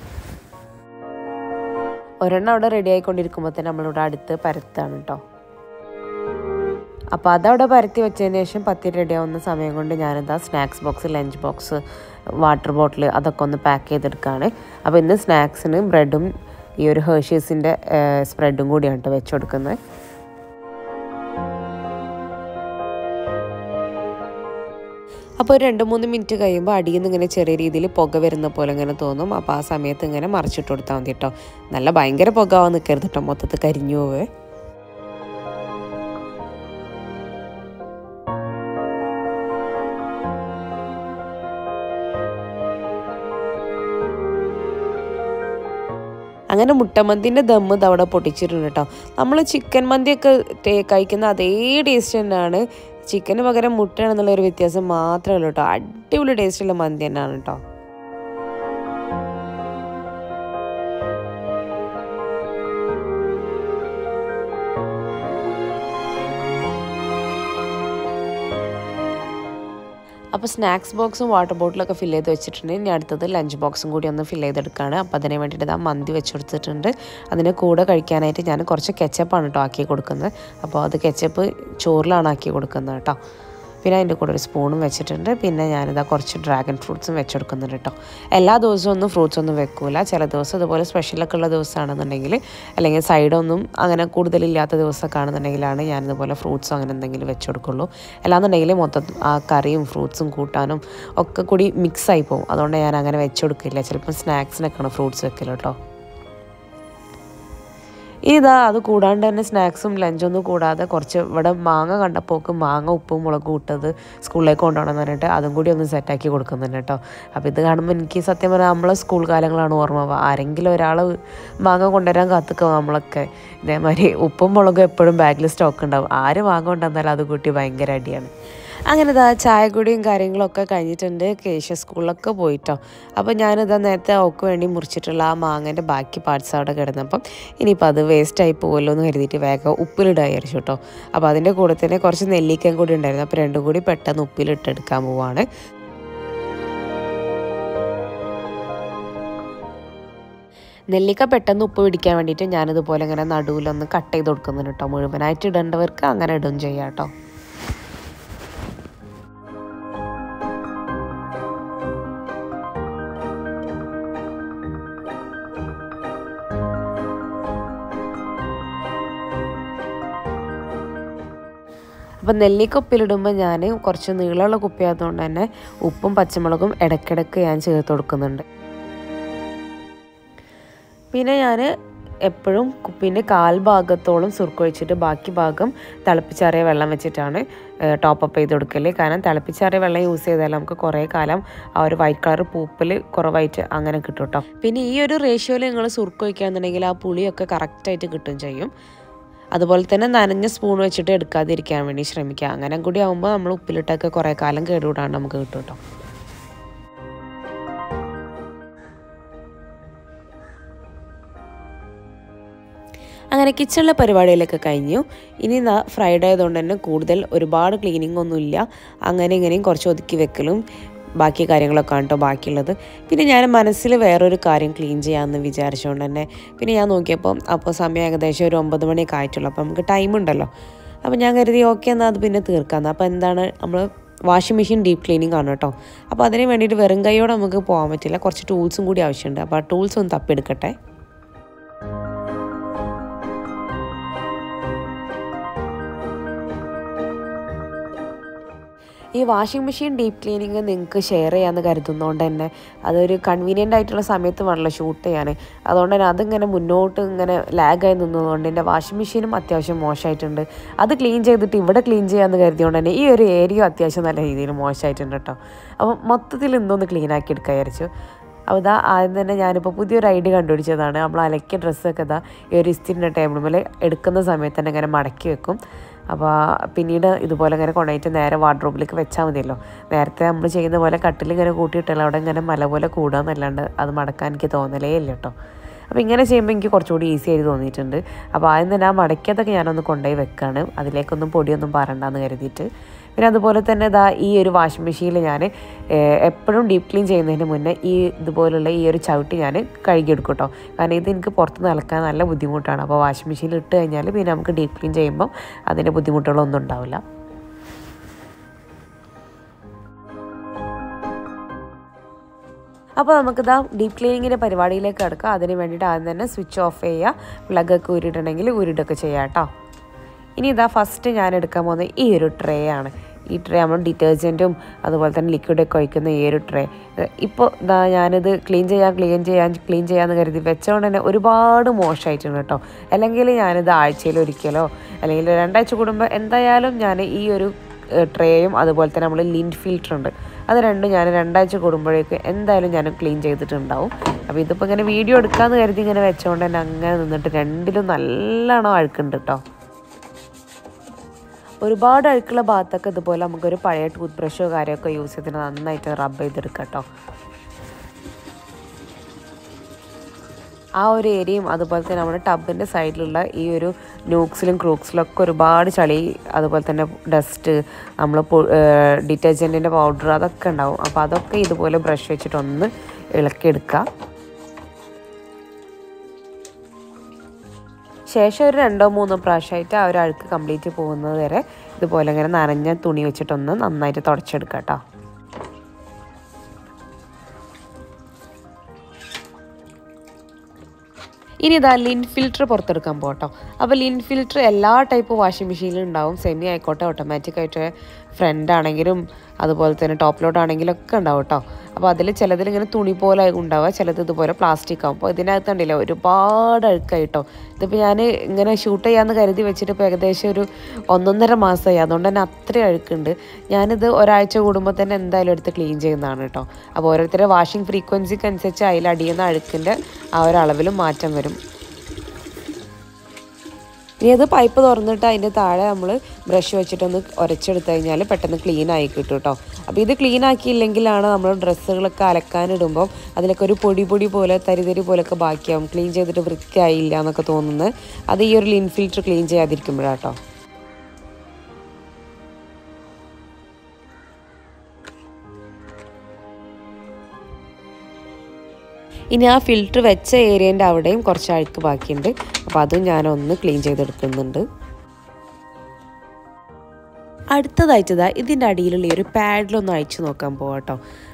ഒരെണ്ണം അവിടെ റെഡി ആയിക്കൊണ്ടിരിക്കുമ്പോൾ തന്നെ നമ്മളിവിടെ അടുത്ത് പരത്താണ് കേട്ടോ. അപ്പോൾ അതവിടെ പരത്തി വെച്ചതിന് ശേഷം പത്തിരി റെഡിയാവുന്ന സമയം കൊണ്ട് ഞാനിതാ snacks box, lunch box, water bottle അതൊക്കെ ഒന്ന് പാക്ക് ചെയ്തെടുക്കുകയാണ്. അപ്പോൾ ഇന്ന് സ്നാക്സിന് ബ്രെഡും ഈ ഒരു ഹെർഷീസിൻ്റെ സ്പ്രെഡും കൂടിയാണ് കേട്ടോ വെച്ച് കൊടുക്കുന്നത്. അപ്പോൾ ഒരു 2-3 മിനിറ്റ് കഴിയുമ്പോൾ അടിയിൽ നിന്ന് ഇങ്ങനെ ചെറിയ രീതിയിൽ പുക വരുന്ന പോലെ ഇങ്ങനെ തോന്നും. അപ്പോൾ ആ സമയത്ത് ഇങ്ങനെ മറിച്ചിട്ട് കൊടുത്താൽ മതി കേട്ടോ. നല്ല ഭയങ്കര പുക ആവാൻ നിൽക്കരുത് കേട്ടോ, മൊത്തത്തിൽ കരിഞ്ഞു പോവേ. അങ്ങനെ മുട്ടമന്തിൻ്റെ ദമ്മ് അവിടെ പൊട്ടിച്ചിട്ടുണ്ട് കേട്ടോ. നമ്മൾ ചിക്കൻ മന്തിയൊക്കെ കഴിക്കുന്ന അതേ ടേസ്റ്റ് തന്നെയാണ്. ചിക്കന് പകരം മുട്ടയാണെന്നുള്ളൊരു വ്യത്യാസം മാത്രമേ ഉള്ളൂ കേട്ടോ. അടിപൊളി ടേസ്റ്റുള്ള മന്തി തന്നെയാണ് കേട്ടോ. അപ്പോൾ സ്നാക്സ് ബോക്സും വാട്ടർ ബോട്ടിലൊക്കെ ഫില്ല് ചെയ്ത് വെച്ചിട്ടുണ്ട്. ഇനി അടുത്തത് ലഞ്ച് ബോക്സും കൂടി ഒന്ന് ഫില്ല് ചെയ്തെടുക്കുകയാണ്. അപ്പോൾ അതിന് വേണ്ടിയിട്ട് ഞാൻ മന്തി വെച്ച് കൊടുത്തിട്ടുണ്ട്. അതിന് കൂടെ കഴിക്കാനായിട്ട് ഞാൻ കുറച്ച് കെച്ചപ്പാണ് കേട്ടോ ആക്കി കൊടുക്കുന്നത്. അപ്പോൾ അത് കെച്ചപ്പ് ചോറിലാണ് ആക്കി കൊടുക്കുന്നത് കേട്ടോ. പിന്നെ അതിൻ്റെ കൂടെ ഒരു സ്പൂണും വെച്ചിട്ടുണ്ട്. പിന്നെ ഞാനിതാ കുറച്ച് ഡ്രാഗൺ ഫ്രൂട്ട്സും വെച്ചെടുക്കുന്നുണ്ട് കേട്ടോ. എല്ലാ ദിവസവും ഒന്നും ഫ്രൂട്ട്സ് ഒന്നും വെക്കൂല. ചില ദിവസം ഇതുപോലെ സ്പെഷ്യലൊക്കെ ഉള്ള ദിവസമാണെന്നുണ്ടെങ്കിൽ, അല്ലെങ്കിൽ സൈഡൊന്നും അങ്ങനെ കൂടുതലില്ലാത്ത ദിവസമൊക്കെ ആണെന്നുണ്ടെങ്കിലാണ് ഞാനിതുപോലെ ഫ്രൂട്ട്സും അങ്ങനെ എന്തെങ്കിലും വെച്ച് കൊടുക്കുള്ളൂ. അല്ലാന്നുണ്ടെങ്കിൽ മൊത്തം ആ കറിയും ഫ്രൂട്ട്സും കൂട്ടാനും ഒക്കെ കൂടി മിക്സായി പോകും. അതുകൊണ്ട് ഞാൻ അങ്ങനെ വെച്ച് കൊടുക്കില്ല. ചിലപ്പം സ്നാക്സിനൊക്കെയാണ് ഫ്രൂട്ട്സ് വെക്കൽ കേട്ടോ. ഇതാ അത് കൂടാണ്ട് തന്നെ സ്നാക്സും ലഞ്ചൊന്നും കൂടാതെ കുറച്ച് ഇവിടെ മാങ്ങ കണ്ടപ്പോക്ക് മാങ്ങ ഉപ്പും മുളകും ഇട്ടത് സ്കൂളിലേക്ക് കൊണ്ടുപോകണമെന്ന് പറഞ്ഞിട്ട് അതും കൂടി ഒന്ന് സെറ്റാക്കി കൊടുക്കുന്നുണ്ട് കേട്ടോ. അപ്പോൾ ഇത് കാണുമ്പോൾ എനിക്ക് സത്യം പറഞ്ഞാൽ നമ്മളെ സ്കൂൾ കാലങ്ങളാണ് ഓർമ്മ. ആരെങ്കിലും ഒരാൾ മാങ്ങ കൊണ്ടുവരാൻ കാത്തുക്കുക നമ്മളൊക്കെ. ഇതേമാതിരി ഉപ്പും മുളകും എപ്പോഴും ബാഗിൽ സ്റ്റോക്ക് ഉണ്ടാവും. ആര് മാങ്ങ കൊണ്ടുവന്നാലും അത് കൂട്ടി ഭയങ്കര അടിയാണ്. അങ്ങനെ ഇതാ ചായക്കുടിയും കാര്യങ്ങളൊക്കെ കഴിഞ്ഞിട്ടുണ്ട്. കേശ സ്കൂളിലൊക്കെ പോയിട്ടോ. അപ്പോൾ ഞാനിതാ നേരത്തെ അവൾക്ക് വേണ്ടി മുറിച്ചിട്ടുള്ള ആ മാങ്ങേൻ്റെ ബാക്കി പാർട്സ് അവിടെ കിടന്നപ്പം ഇനിയിപ്പോൾ അത് വേസ്റ്റായി പോകുമല്ലോ എന്ന് കരുതിയിട്ട് വേഗം ഉപ്പിലിടാൻ വിചാരിച്ചു കേട്ടോ. അപ്പോൾ അതിൻ്റെ കൂടെ തന്നെ കുറച്ച് നെല്ലിക്കയും കൂടി ഉണ്ടായിരുന്നു. അപ്പോൾ രണ്ടും കൂടി പെട്ടെന്ന് ഉപ്പിലിട്ടെടുക്കാൻ പോവാണ്. നെല്ലിക്ക പെട്ടെന്ന് ഉപ്പ് പിടിക്കാൻ വേണ്ടിയിട്ട് ഞാനിതുപോലെ ഇങ്ങനെ നടുവിലൊന്ന് കട്ട് ചെയ്ത് കൊടുക്കുന്നുണ്ട് കേട്ടോ. മുഴുവനായിട്ട് ഇടേണ്ടവർക്ക് അങ്ങനെ ഇടും ചെയ്യാം കേട്ടോ. അപ്പം നെല്ലിക്ക ഉപ്പിലിടുമ്പോൾ ഞാൻ കുറച്ച് നീളമുള്ള കുപ്പിയായതുകൊണ്ട് തന്നെ ഉപ്പും പച്ചമുളകും ഇടയ്ക്കിടയ്ക്ക് ഞാൻ ചേർത്ത് കൊടുക്കുന്നുണ്ട്. പിന്നെ ഞാൻ എപ്പോഴും കുപ്പീൻ്റെ കാൽഭാഗത്തോളം സുർക്കൊഴിച്ചിട്ട് ബാക്കി ഭാഗം തിളപ്പിച്ചാറിയ വെള്ളം വെച്ചിട്ടാണ് ടോപ്പപ്പ് ചെയ്ത് കൊടുക്കൽ. കാരണം തിളപ്പിച്ചാറിയ വെള്ളം യൂസ് ചെയ്താൽ നമുക്ക് കുറേ കാലം ആ ഒരു വൈറ്റ് കളർ പൂപ്പൽ കുറവായിട്ട് അങ്ങനെ കിട്ടും കേട്ടോ. പിന്നെ ഈ ഒരു റേഷ്യോയിൽ നിങ്ങൾ സുർക്കൊഴിക്കുകയാണെന്നുണ്ടെങ്കിൽ ആ പുളിയൊക്കെ കറക്റ്റായിട്ട് കിട്ടും ചെയ്യും. അതുപോലെ തന്നെ നനഞ്ഞ സ്പൂൺ വെച്ചിട്ട് എടുക്കാതിരിക്കാൻ വേണ്ടി ശ്രമിക്കുക. അങ്ങനെ കൂടി ആകുമ്പോൾ നമ്മൾ ഉപ്പിലിട്ടൊക്കെ കുറേ കാലം കേടുകൂടാണ്ട് നമുക്ക് കിട്ടും കേട്ടോ. അങ്ങനെ കിച്ചണിലെ പരിപാടികളൊക്കെ കഴിഞ്ഞു. ഇനി ഫ്രൈഡേ ആയതുകൊണ്ട് തന്നെ കൂടുതൽ ഒരുപാട് ക്ലീനിങ് ഒന്നുമില്ല. അങ്ങനെ ഇങ്ങനെയും കുറച്ച് ഒതുക്കി വെക്കലും ബാക്കി കാര്യങ്ങളൊക്കെ ആണ് കേട്ടോ ബാക്കിയുള്ളത്. പിന്നെ ഞാൻ മനസ്സിൽ വേറൊരു കാര്യം ക്ലീൻ ചെയ്യാമെന്ന് വിചാരിച്ചുകൊണ്ട് തന്നെ പിന്നെ ഞാൻ നോക്കിയപ്പോൾ അപ്പോൾ സമയം ഏകദേശം ഒരു 9 മണിയൊക്കെ ആയിട്ടുള്ളൂ. അപ്പോൾ നമുക്ക് ടൈം ഉണ്ടല്ലോ. അപ്പോൾ ഞാൻ കരുതി ഓക്കെ എന്നാൽ അത് പിന്നെ തീർക്കാമെന്ന്. അപ്പോൾ എന്താണ് നമ്മൾ വാഷിംഗ് മെഷീൻ ഡീപ്പ് ക്ലീനിങ് ആണ് കേട്ടോ. അപ്പോൾ അതിന് വേണ്ടിയിട്ട് വെറും കൈയോടെ നമുക്ക് പോകാൻ പറ്റില്ല. കുറച്ച് ടൂൾസും കൂടി ആവശ്യമുണ്ട്. അപ്പോൾ ആ ടൂൾസ് ഒന്ന് തപ്പിയെടുക്കട്ടെ. ഈ വാഷിംഗ് മെഷീൻ ഡീപ്പ് ക്ലീനിങ് നിങ്ങൾക്ക് ഷെയർ ചെയ്യാമെന്ന് കരുതുന്നതുകൊണ്ട് തന്നെ അതൊരു കൺവീനിയൻ്റ് ആയിട്ടുള്ള സമയത്ത് വേണമല്ലോ ഷൂട്ട് ചെയ്യാൻ. അതുകൊണ്ട് തന്നെ അതിങ്ങനെ മുന്നോട്ട് ഇങ്ങനെ ലാഗായി നിന്നതുകൊണ്ട് എൻ്റെ വാഷിംഗ് മെഷീനും അത്യാവശ്യം മോശമായിട്ടുണ്ട്. അത് ക്ലീൻ ചെയ്തിട്ട് ഇവിടെ ക്ലീൻ ചെയ്യാമെന്ന് കരുതിയതുകൊണ്ട് തന്നെ ഈ ഒരു ഏരിയ അത്യാവശ്യം നല്ല രീതിയിൽ മോശമായിട്ടുണ്ട് കേട്ടോ. അപ്പം മൊത്തത്തിൽ ഇന്നൊന്ന് ക്ലീൻ ആക്കി എടുക്കാൻ വിചാരിച്ചു. അപ്പോൾ ഇതാ ആദ്യം തന്നെ ഞാനിപ്പോൾ പുതിയൊരു ഐഡിയ കണ്ടുപിടിച്ചതാണ്. നമ്മൾ അലക്കിയ ഡ്രസ്സൊക്കെ ഇതാ ഈ ഒരു ഇസ്തിരിൻ്റെ ടേബിൾ മേലെ എടുക്കുന്ന സമയത്ത് തന്നെ ഇങ്ങനെ മടക്കി വെക്കും. അപ്പോൾ പിന്നീട് ഇതുപോലെ ഇങ്ങനെ കൊണ്ടുപോയിട്ട് നേരെ വാർഡ്രോബിലേക്ക് വെച്ചാൽ മതിയല്ലോ. നേരത്തെ നമ്മൾ ചെയ്യുന്ന പോലെ കട്ടിലിങ്ങനെ കൂട്ടിയിട്ടല്ല അവിടെ ഇങ്ങനെ മല പോലെ കൂടുകയെന്നല്ലാണ്ട് അത് മടക്കാൻ എനിക്ക് തോന്നലേ ഇല്ല കേട്ടോ. അപ്പോൾ ഇങ്ങനെ ചെയ്യുമ്പോൾ എനിക്ക് കുറച്ചുകൂടി ഈസി ആയിട്ട് തോന്നിയിട്ടുണ്ട്. അപ്പോൾ ആദ്യം തന്നെ ആ മടക്കിയതൊക്കെ ഞാനൊന്ന് കൊണ്ടുപോയി വെക്കുകയാണ്, അതിലേക്കൊന്നും പൊടിയൊന്നും പറണ്ടെന്ന് കരുതിയിട്ട്. പിന്നെ അതുപോലെ തന്നെ ഇതാ ഈ ഒരു വാഷിംഗ് മെഷീനിൽ ഞാൻ എപ്പോഴും ഡീപ്പ് ക്ലീൻ ചെയ്യുന്നതിന് മുന്നേ ഈ ഇതുപോലുള്ള ഈ ഒരു ചവിട്ടി ഞാൻ കഴുകിയെടുക്കും കേട്ടോ. കാരണം ഇത് എനിക്ക് പുറത്ത് അലക്കാൻ നല്ല ബുദ്ധിമുട്ടാണ്. അപ്പോൾ വാഷിംഗ് മെഷീനിൽ ഇട്ട് കഴിഞ്ഞാൽ പിന്നെ നമുക്ക് ഡീപ്പ് ക്ലീൻ ചെയ്യുമ്പം അതിൻ്റെ ബുദ്ധിമുട്ടുകളൊന്നും ഉണ്ടാവില്ല. അപ്പോൾ നമുക്കിതാ ഡീപ്പ് ക്ലീനിങ്ങിൻ്റെ പരിപാടിയിലേക്ക് കിടക്കാം. അതിന് വേണ്ടിയിട്ട് ആദ്യം തന്നെ സ്വിച്ച് ഓഫ് ചെയ്യുക. പ്ലഗൊക്കെ ഊരിയിട്ടുണ്ടെങ്കിൽ ഊരിയിട്ടൊക്കെ ചെയ്യാം കേട്ടോ. ഇനി ഇതാ ഫസ്റ്റ് ഞാൻ എടുക്കാൻ പോകുന്നത് ഈ ഒരു ട്രേ ആണ്. ഈ ട്രേ നമ്മൾ ഡിറ്റർജൻറ്റും അതുപോലെ തന്നെ ലിക്വിഡൊക്കെ ഒഴിക്കുന്ന ഈ ഒരു ട്രേ. ഇപ്പോൾ ഇതാ ഞാനിത് ക്ലീൻ ചെയ്യാമെന്ന് കരുതി വെച്ചതുകൊണ്ട് തന്നെ ഒരുപാട് മോശമായിട്ടുണ്ട് കേട്ടോ. അല്ലെങ്കിൽ ഞാനിത് ആഴ്ചയിൽ ഒരിക്കലോ അല്ലെങ്കിൽ 2 ആഴ്ച കൂടുമ്പോൾ എന്തായാലും ഞാൻ ഈ ഒരു ട്രേയും അതുപോലെ തന്നെ നമ്മൾ ലിൻറ്റ് ഫിൽറ്റർ ഉണ്ട്, അത് രണ്ടും ഞാൻ 2 ആഴ്ച കൂടുമ്പോഴേക്ക് എന്തായാലും ഞാൻ ക്ലീൻ ചെയ്തിട്ടുണ്ടാവും. അപ്പോൾ ഇതിപ്പോൾ ഇങ്ങനെ വീഡിയോ എടുക്കാമെന്ന് കരുതി ഇങ്ങനെ വെച്ചുകൊണ്ട് തന്നെ അങ്ങനെ നിന്നിട്ട് രണ്ടിലും നല്ലോണം അഴുക്കുണ്ട് കേട്ടോ. ഒരുപാട് അഴുക്കുള്ള ഭാഗത്തൊക്കെ ഇതുപോലെ നമുക്കൊരു പഴയ ടൂത്ത് ബ്രഷോ കാര്യമൊക്കെ യൂസ് ചെയ്തിട്ട് നന്നായിട്ട് റബ്ബ് ചെയ്തെടുക്കാം കേട്ടോ. ആ ഒരു ഏരിയയും അതുപോലെ തന്നെ നമ്മുടെ ടബിൻ്റെ സൈഡിലുള്ള ഈ ഒരു നൂക്സിലും ക്രൂക്സിലും ഒക്കെ ഒരുപാട് ചളി അതുപോലെ തന്നെ ഡസ്റ്റ് നമ്മൾ ഡിറ്റർജൻറ്റിൻ്റെ പൗഡർ അതൊക്കെ ഉണ്ടാവും. അപ്പോൾ അതൊക്കെ ഇതുപോലെ ബ്രഷ് വെച്ചിട്ടൊന്ന് ഇളക്കിയെടുക്കുക. ശേഷം ഒരു 2-3 പ്രാവശ്യമായിട്ട് ആ ഒരു അഴുക്ക് കംപ്ലീറ്റ് പോകുന്നത് വരെ ഇതുപോലെ ഇങ്ങനെ നനഞ്ഞ തുണി വെച്ചിട്ടൊന്ന് നന്നായിട്ട് തുടച്ചെടുക്കുക കേട്ടോ. ഇനി ഇതാ ലിൻറ്റ് ഫിൽറ്റർ പുറത്തെടുക്കാൻ പോകട്ടോ. അപ്പോൾ ലിൻറ്റ് ഫിൽറ്റർ എല്ലാ ടൈപ്പ് വാഷിംഗ് മെഷീനിലും ഉണ്ടാവും. സെമി ആയിക്കോട്ടെ ഓട്ടോമാറ്റിക് ആയിട്ട് ഫ്രണ്ട് ആണെങ്കിലും അതുപോലെ തന്നെ ടോപ്പ് ലോഡ് ആണെങ്കിലും ഒക്കെ ഉണ്ടാവും കേട്ടോ. അപ്പോൾ അതിൽ ചിലതിൽ ഇങ്ങനെ തുണി പോലെ ഉണ്ടാവുക, ചിലത് ഇതുപോലെ പ്ലാസ്റ്റിക് ആവും. അപ്പോൾ ഇതിനകത്ത് കണ്ടില്ല ഒരുപാട് അഴുക്കായിട്ടോ. ഇതിപ്പോൾ ഞാൻ ഇങ്ങനെ ഷൂട്ട് ചെയ്യാമെന്ന് കരുതി വെച്ചിട്ട് ഇപ്പോൾ ഏകദേശം ഒരു 1.5 മാസമായി. അതുകൊണ്ട് തന്നെ അത്രയും അഴുക്കുണ്ട്. ഞാനിത് ഒരാഴ്ച കൂടുമ്പോൾ തന്നെ എന്തായാലും എടുത്ത് ക്ലീൻ ചെയ്യുന്നതാണ് കേട്ടോ. അപ്പോൾ ഓരോരുത്തരുടെ വാഷിംഗ് ഫ്രീക്വൻസിക്ക് അനുസരിച്ച് അതിലടിയുന്ന അഴുക്കിൻ്റെ ആ ഒരു അളവിലും മാറ്റം വരും. ഇനി അത് പൈപ്പ് തുറന്നിട്ട് അതിൻ്റെ താഴെ നമ്മൾ ബ്രഷ് വെച്ചിട്ടൊന്ന് ഉരച്ചെടുത്ത് കഴിഞ്ഞാൽ പെട്ടെന്ന് ക്ലീൻ ആയി കിട്ടും കേട്ടോ. അപ്പോൾ ഇത് ക്ലീൻ ആക്കിയില്ലെങ്കിലാണ് നമ്മൾ ഡ്രസ്സുകളൊക്കെ അലക്കാനിടുമ്പം അതിലൊക്കെ ഒരു പൊടി പോലെ തരി പോലെയൊക്കെ ബാക്കിയാവും. ക്ലീൻ ചെയ്തിട്ട് വൃത്തിയായില്ല എന്നൊക്കെ തോന്നുന്നത് അത് ഈ ഒരു ലിൻറ്റ് ഫിൽറ്റർ ക്ലീൻ ചെയ്യാതിരിക്കുമ്പോഴാട്ടോ. ഇനി ആ ഫിൽറ്റർ വെച്ച ഏരിയൻ്റെ അവിടെയും കുറച്ച് അഴുക്ക് ബാക്കിയുണ്ട്. അപ്പോൾ അതും ഞാനൊന്ന് ക്ലീൻ ചെയ്തെടുക്കുന്നുണ്ട്. അടുത്തതായിട്ടതാ ഇതിൻ്റെ അടിയിലുള്ള ഈ ഒരു പാഡിലൊന്ന് അഴിച്ചു നോക്കാൻ പോകാം കേട്ടോ.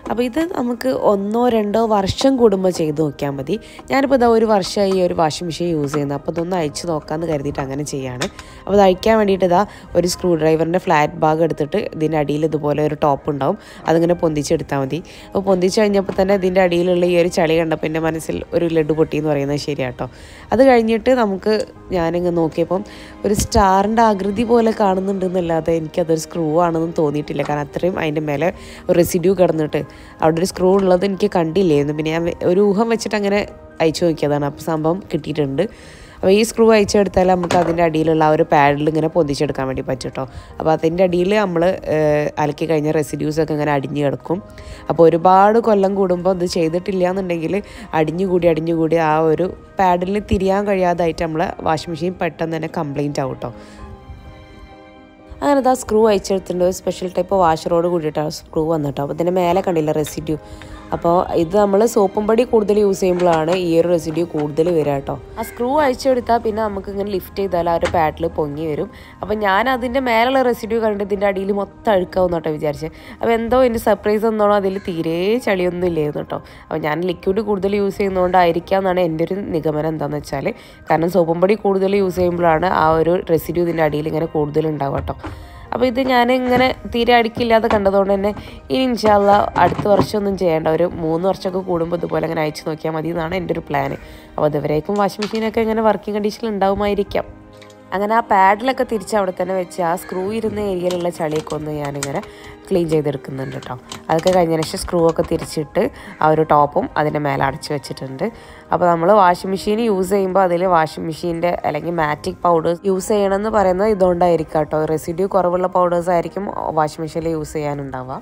അപ്പോൾ ഇത് നമുക്ക് 1-2 വർഷം കൂടുമ്പോൾ ചെയ്ത് നോക്കിയാൽ മതി. ഞാനിപ്പോൾ ഇതാ 1 വർഷമായി ഒരു വാഷിംഗ് മെഷീൻ യൂസ് ചെയ്യുന്നത്. അപ്പോൾ ഇതൊന്ന് അയച്ച് നോക്കാമെന്ന് കരുതിയിട്ട് അങ്ങനെ ചെയ്യാണ്. അപ്പോൾ അത് അയക്കാൻ വേണ്ടിയിട്ട് ഇതാ ഒരു സ്ക്രൂ ഡ്രൈവറിൻ്റെ ഫ്ലാറ്റ് ഭാഗം എടുത്തിട്ട് ഇതിൻ്റെ അടിയിൽ ഇതുപോലെ ഒരു ടോപ്പ് ഉണ്ടാവും, അതിങ്ങനെ പൊന്തിച്ചെടുത്താൽ മതി. അപ്പോൾ പൊന്തിച്ച് കഴിഞ്ഞപ്പോൾ തന്നെ ഇതിൻ്റെ അടിയിലുള്ള ഈ ഒരു ചളി കണ്ടപ്പോൾ എൻ്റെ മനസ്സിൽ ഒരു ലഡു പൊട്ടി എന്ന് പറയുന്നത് ശരിയാട്ടോ. അത് കഴിഞ്ഞിട്ട് ഞാനിങ്ങ് നോക്കിയപ്പം ഒരു സ്റ്റാറിൻ്റെ ആകൃതി പോലെ കാണുന്നുണ്ടെന്നല്ലാതെ എനിക്കതൊരു സ്ക്രൂ ആണെന്ന് തോന്നിയിട്ടില്ല. കാരണം അത്രയും അതിൻ്റെ മേലെ ഒരു റെസിഡ്യൂ കിടന്നിട്ട് അവിടെ ഒരു സ്ക്രൂ ഉള്ളത് എനിക്ക് കണ്ടില്ലായിരുന്നു. പിന്നെ ഞാൻ ഒരു ഊഹം വെച്ചിട്ട് അങ്ങനെ അയച്ചു നോക്കിയതാണ്. അപ്പോൾ സംഭവം കിട്ടിയിട്ടുണ്ട്. അപ്പോൾ ഈ സ്ക്രൂ അയച്ചെടുത്താൽ നമുക്ക് അതിൻ്റെ അടിയിലുള്ള ആ ഒരു പാഡിൽ ഇങ്ങനെ പൊന്തിച്ചെടുക്കാൻ വേണ്ടി പറ്റും കേട്ടോ. അപ്പോൾ അതിൻ്റെ അടിയിൽ നമ്മൾ അലക്കി കഴിഞ്ഞ റെസിഡ്യൂസൊക്കെ ഇങ്ങനെ അടിഞ്ഞ് കിടക്കും. അപ്പോൾ ഒരുപാട് കൊല്ലം കൂടുമ്പോൾ ഇത് ചെയ്തിട്ടില്ല എന്നുണ്ടെങ്കിൽ അടിഞ്ഞുകൂടി ആ ഒരു പാഡിൽ തിരിയാൻ കഴിയാതായിട്ട് നമ്മൾ വാഷിംഗ് മെഷീൻ പെട്ടെന്ന് തന്നെ കംപ്ലൈൻറ്റ് ആവും കേട്ടോ. അങ്ങനെ ആ സ്ക്രൂ അയച്ചെടുത്തിട്ടുണ്ട്. ഒരു സ്പെഷ്യൽ ടൈപ്പ് വാഷറോട് കൂടിയിട്ടാണ് സ്ക്രൂ വന്നിട്ടോ. അപ്പോൾ ഇതിൻ്റെ മേലെ കണ്ടില്ല റെസിഡ്യൂ. അപ്പോൾ ഇത് നമ്മൾ സോപ്പും പൊടി കൂടുതൽ യൂസ് ചെയ്യുമ്പോഴാണ് ഈ ഒരു റെസിഡ്യൂ കൂടുതൽ വരിക കേട്ടോ. ആ സ്ക്രൂ അഴിച്ചെടുത്താൽ പിന്നെ നമുക്ക് ഇങ്ങനെ ലിഫ്റ്റ് ചെയ്താൽ ആ ഒരു പാഡിൽ പൊങ്ങി വരും. അപ്പോൾ ഞാൻ അതിൻ്റെ മേലുള്ള റെസിഡ്യൂ കണ്ടിട്ട് ഇതിൻ്റെ അടിയിൽ മൊത്തം അഴുക്കാവും കേട്ടോ വിചാരിച്ചത്. അപ്പോൾ എന്തോ എൻ്റെ സർപ്രൈസ് എന്നോണം അതിൽ തീരെ ചളിയൊന്നും ഇല്ലായിരുന്നു കേട്ടോ. അപ്പോൾ ഞാൻ ലിക്വിഡ് കൂടുതൽ യൂസ് ചെയ്യുന്നതുകൊണ്ടായിരിക്കാം എന്നാണ് എൻ്റെ ഒരു നിഗമനം. എന്താണെന്ന് വെച്ചാൽ കാരണം സോപ്പും പൊടി കൂടുതൽ യൂസ് ചെയ്യുമ്പോഴാണ് ആ ഒരു റെസിഡ്യൂ ഇതിൻ്റെ അടിയിൽ ഇങ്ങനെ കൂടുതൽ ഉണ്ടാവുക കേട്ടോ. അപ്പോൾ ഇത് ഞാനിങ്ങനെ തീരെ അടിക്കില്ലാതെ കണ്ടതുകൊണ്ട് തന്നെ ഇനി ഇൻഷാ അല്ലാ അടുത്ത വർഷമൊന്നും ചെയ്യേണ്ട, ഒരു 3 വർഷമൊക്കെ കൂടുമ്പോൾ ഇതുപോലെ അങ്ങനെ അയച്ചു നോക്കിയാൽ മതി എന്നാണ് എൻ്റെ ഒരു പ്ലാന്. അപ്പോൾ അതുവരേക്കും വാഷിംഗ് മെഷീനൊക്കെ ഇങ്ങനെ വർക്കിംഗ് കണ്ടീഷനിൽ ഉണ്ടാവുമായിരിക്കാം. അങ്ങനെ ആ പാഡിലൊക്കെ തിരിച്ച് അവിടെ തന്നെ വെച്ച് ആ സ്ക്രൂ ഇരുന്ന ഏരിയയിലുള്ള ചളിയൊക്കെ ഒന്ന് ഞാനിങ്ങനെ ക്ലീൻ ചെയ്തെടുക്കുന്നുണ്ട് കേട്ടോ. അതൊക്കെ കഴിഞ്ഞതിന് ശേഷം സ്ക്രൂ ഒക്കെ തിരിച്ചിട്ട് ആ ഒരു ടോപ്പും അതിൻ്റെ മേലെ അടച്ച് വെച്ചിട്ടുണ്ട്. അപ്പോൾ നമ്മൾ വാഷിംഗ് മെഷീൻ യൂസ് ചെയ്യുമ്പോൾ അതിൽ വാഷിംഗ് മെഷീൻ്റെ അല്ലെങ്കിൽ മാറ്റിക് പൗഡേഴ്സ് യൂസ് ചെയ്യണമെന്ന് പറയുന്നത് ഇതുകൊണ്ടായിരിക്കും കേട്ടോ. റെസിഡ്യൂ കുറവുള്ള പൗഡേഴ്സ് ആയിരിക്കും വാഷിംഗ് മെഷീനിൽ യൂസ് ചെയ്യാനുണ്ടാവുക.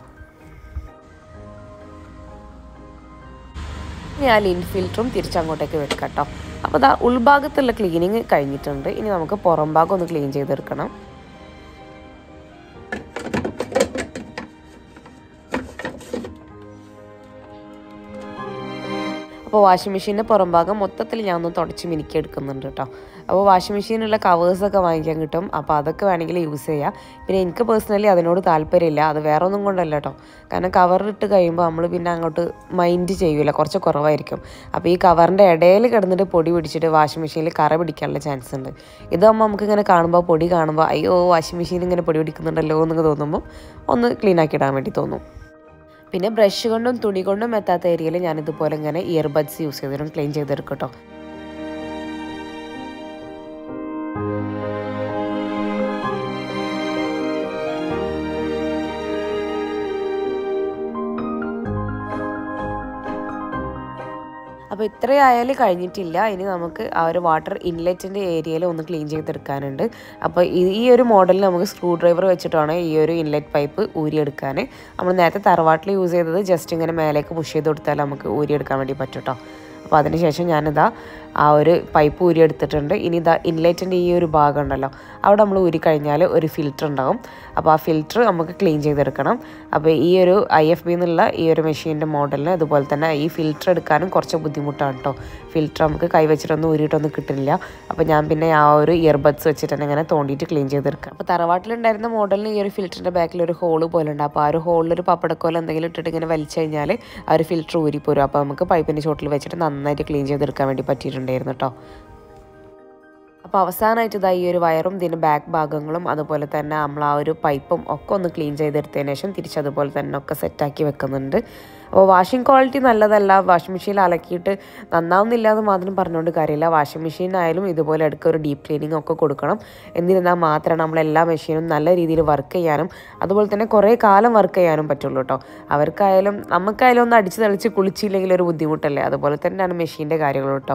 ഞാൻ ലിൻ ഫിൽറ്ററും തിരിച്ചങ്ങോട്ടേക്ക് വെക്കാം കേട്ടോ. അപ്പോൾ ദാ ഉൾഭാഗത്തുള്ള ക്ലീനിങ് കഴിഞ്ഞിട്ടുണ്ട്. ഇനി നമുക്ക് പുറം ഭാഗം ഒന്ന് ക്ലീൻ ചെയ്തെടുക്കണം. അപ്പോൾ വാഷിംഗ് മെഷീൻ്റെ പുറം ഭാഗം മൊത്തത്തിൽ ഞാൻ ഒന്ന് തുടച്ച് മിനുക്കി എടുക്കുന്നുണ്ട് കേട്ടോ. അപ്പോൾ വാഷിംഗ് മെഷീനുള്ള കവേഴ്സൊക്കെ വാങ്ങിക്കാൻ കിട്ടും. അപ്പോൾ അതൊക്കെ വേണമെങ്കിൽ യൂസ് ചെയ്യാം. പിന്നെ എനിക്ക് പേഴ്സണലി അതിനോട് താല്പര്യമില്ല. അത് വേറെ ഒന്നും കൊണ്ടല്ല കേട്ടോ. കാരണം കവറിട്ട് കഴിയുമ്പോൾ നമ്മൾ പിന്നെ അങ്ങോട്ട് മൈൻഡ് ചെയ്യൂല, കുറച്ച് കുറവായിരിക്കും. അപ്പോൾ ഈ കവറിൻ്റെ ഇടയിൽ കിടന്നിട്ട് പൊടി പിടിച്ചിട്ട് വാഷിംഗ് മെഷീനിൽ കറ പിടിക്കാനുള്ള ചാൻസ് ഉണ്ട്. ഇതാകുമ്പോൾ നമുക്കിങ്ങനെ കാണുമ്പോൾ പൊടി കാണുമ്പോൾ അയ്യോ വാഷിംഗ് മെഷീൻ ഇങ്ങനെ പൊടി പിടിക്കുന്നുണ്ടല്ലോ എന്നൊക്കെ തോന്നുമ്പോൾ ഒന്ന് ക്ലീൻ ആക്കി ഇടാൻ വേണ്ടി തോന്നും. പിന്നെ ബ്രഷ് കൊണ്ടും തുണി കൊണ്ടും എത്താത്ത ഏരിയയിൽ ഞാനിതുപോലെ ഇങ്ങനെ ഇയർബഡ്സ് യൂസ് ചെയ്തിട്ടും ക്ലീൻ ചെയ്തെടുക്കും കേട്ടോ. അപ്പോൾ ഇത്രയായാൽ കഴിഞ്ഞിട്ടില്ല. ഇനി നമുക്ക് ആ ഒരു വാട്ടർ ഇൻലെറ്റിൻ്റെ ഏരിയയിൽ ഒന്ന് ക്ലീൻ ചെയ്തെടുക്കാനുണ്ട്. അപ്പോൾ ഈ ഒരു മോഡലിൽ നമുക്ക് സ്ക്രൂ ഡ്രൈവർ വെച്ചിട്ടാണ് ഈ ഒരു ഇൻലെറ്റ് പൈപ്പ് ഊരിയെടുക്കാൻ. നമ്മൾ നേരത്തെ തറവാട്ടിൽ യൂസ് ചെയ്തത് ജസ്റ്റ് ഇങ്ങനെ മേലേക്ക് പുഷ് ചെയ്ത് കൊടുത്താൽ നമുക്ക് ഊരിയെടുക്കാൻ വേണ്ടി പറ്റും കേട്ടോ. അപ്പോൾ അതിനുശേഷം ഞാനിതാ ആ ഒരു പൈപ്പ് ഊരിയെടുത്തിട്ടുണ്ട്. ഇനി ഇതാ ഇൻലെറ്റിൻ്റെ ഈ ഒരു ഭാഗം ഉണ്ടല്ലോ, അവിടെ നമ്മൾ ഊരിക്കഴിഞ്ഞാൽ ഒരു ഫിൽറ്റർ ഉണ്ടാകും. അപ്പോൾ ആ ഫിൽറ്റർ നമുക്ക് ക്ലീൻ ചെയ്തെടുക്കണം. അപ്പോൾ ഈ ഒരു IFB എന്നുള്ള ഈ ഒരു മെഷീൻ്റെ മോഡലിന് അതുപോലെ തന്നെ ഈ ഫിൽറ്റർ എടുക്കാനും കുറച്ച് ബുദ്ധിമുട്ടാണ് കേട്ടോ. ഫിൽറ്റർ നമുക്ക് കൈവച്ചിട്ടൊന്നും ഊരിയിട്ടൊന്നും കിട്ടില്ല. അപ്പോൾ ഞാൻ പിന്നെ ആ ഒരു ഇയർബഡ്സ് വെച്ചിട്ട് തന്നെ ഇങ്ങനെ തോണ്ടിയിട്ട് ക്ലീൻ ചെയ്തെടുക്കാം. അപ്പോൾ തറവാട്ടിലുണ്ടായിരുന്ന മോഡലിന് ഈ ഒരു ഫിൽറ്ററിൻ്റെ ബാക്കിൽ ഒരു ഹോള് പോലെ ഉണ്ട്. അപ്പോൾ ആ ഒരു ഹോളിലൊരു പപ്പടക്കോല എന്തെങ്കിലും ഇട്ടിട്ട് ഇങ്ങനെ വലിച്ചു കഴിഞ്ഞാൽ ആ ഒരു ഫിൽറ്റർ ഊരിപ്പോരും. അപ്പോൾ നമുക്ക് പൈപ്പിൻ്റെ ചോട്ടിൽ വെച്ചിട്ട് നന്നായിട്ട് ക്ലീൻ ചെയ്തെടുക്കാൻ വേണ്ടി പറ്റിയിട്ടുണ്ടായിരുന്നു കേട്ടോ. അപ്പോൾ അവസാനമായിട്ട് ഇതാ ഈ ഒരു വയറും ഇതിൻ്റെ ബാക്ക് ഭാഗങ്ങളും അതുപോലെ തന്നെ നമ്മൾ ആ ഒരു പൈപ്പും ഒക്കെ ഒന്ന് ക്ലീൻ ചെയ്തെടുത്തതിന് ശേഷം തിരിച്ചതുപോലെ തന്നെ ഒക്കെ സെറ്റാക്കി വെക്കുന്നുണ്ട്. അപ്പോൾ വാഷിംഗ് ക്വാളിറ്റി നല്ലതല്ല, വാഷിംഗ് മെഷീനിൽ അലക്കിയിട്ട് നന്നാവുന്നില്ല എന്ന് മാത്രം പറഞ്ഞുകൊണ്ട് കാര്യമില്ല. വാഷിംഗ് മെഷീനായാലും ഇതുപോലെ ഇടയ്ക്ക് ഒരു ഡീപ്പ് ക്ലീനിങ് ഒക്കെ കൊടുക്കണം. എന്നിരുന്നാൽ മാത്രമാണ് നമ്മളെല്ലാ മെഷീനും നല്ല രീതിയിൽ വർക്ക് ചെയ്യാനും അതുപോലെ തന്നെ കുറേ കാലം വർക്ക് ചെയ്യാനും പറ്റുള്ളൂ കേട്ടോ. അവർക്കായാലും നമുക്കായാലും ഒന്ന് അടിച്ച് തെളിച്ച് കുളിച്ചില്ലെങ്കിൽ ഒരു ബുദ്ധിമുട്ടല്ലേ. അതുപോലെ തന്നെയാണ് മെഷീൻ്റെ കാര്യങ്ങൾ കേട്ടോ.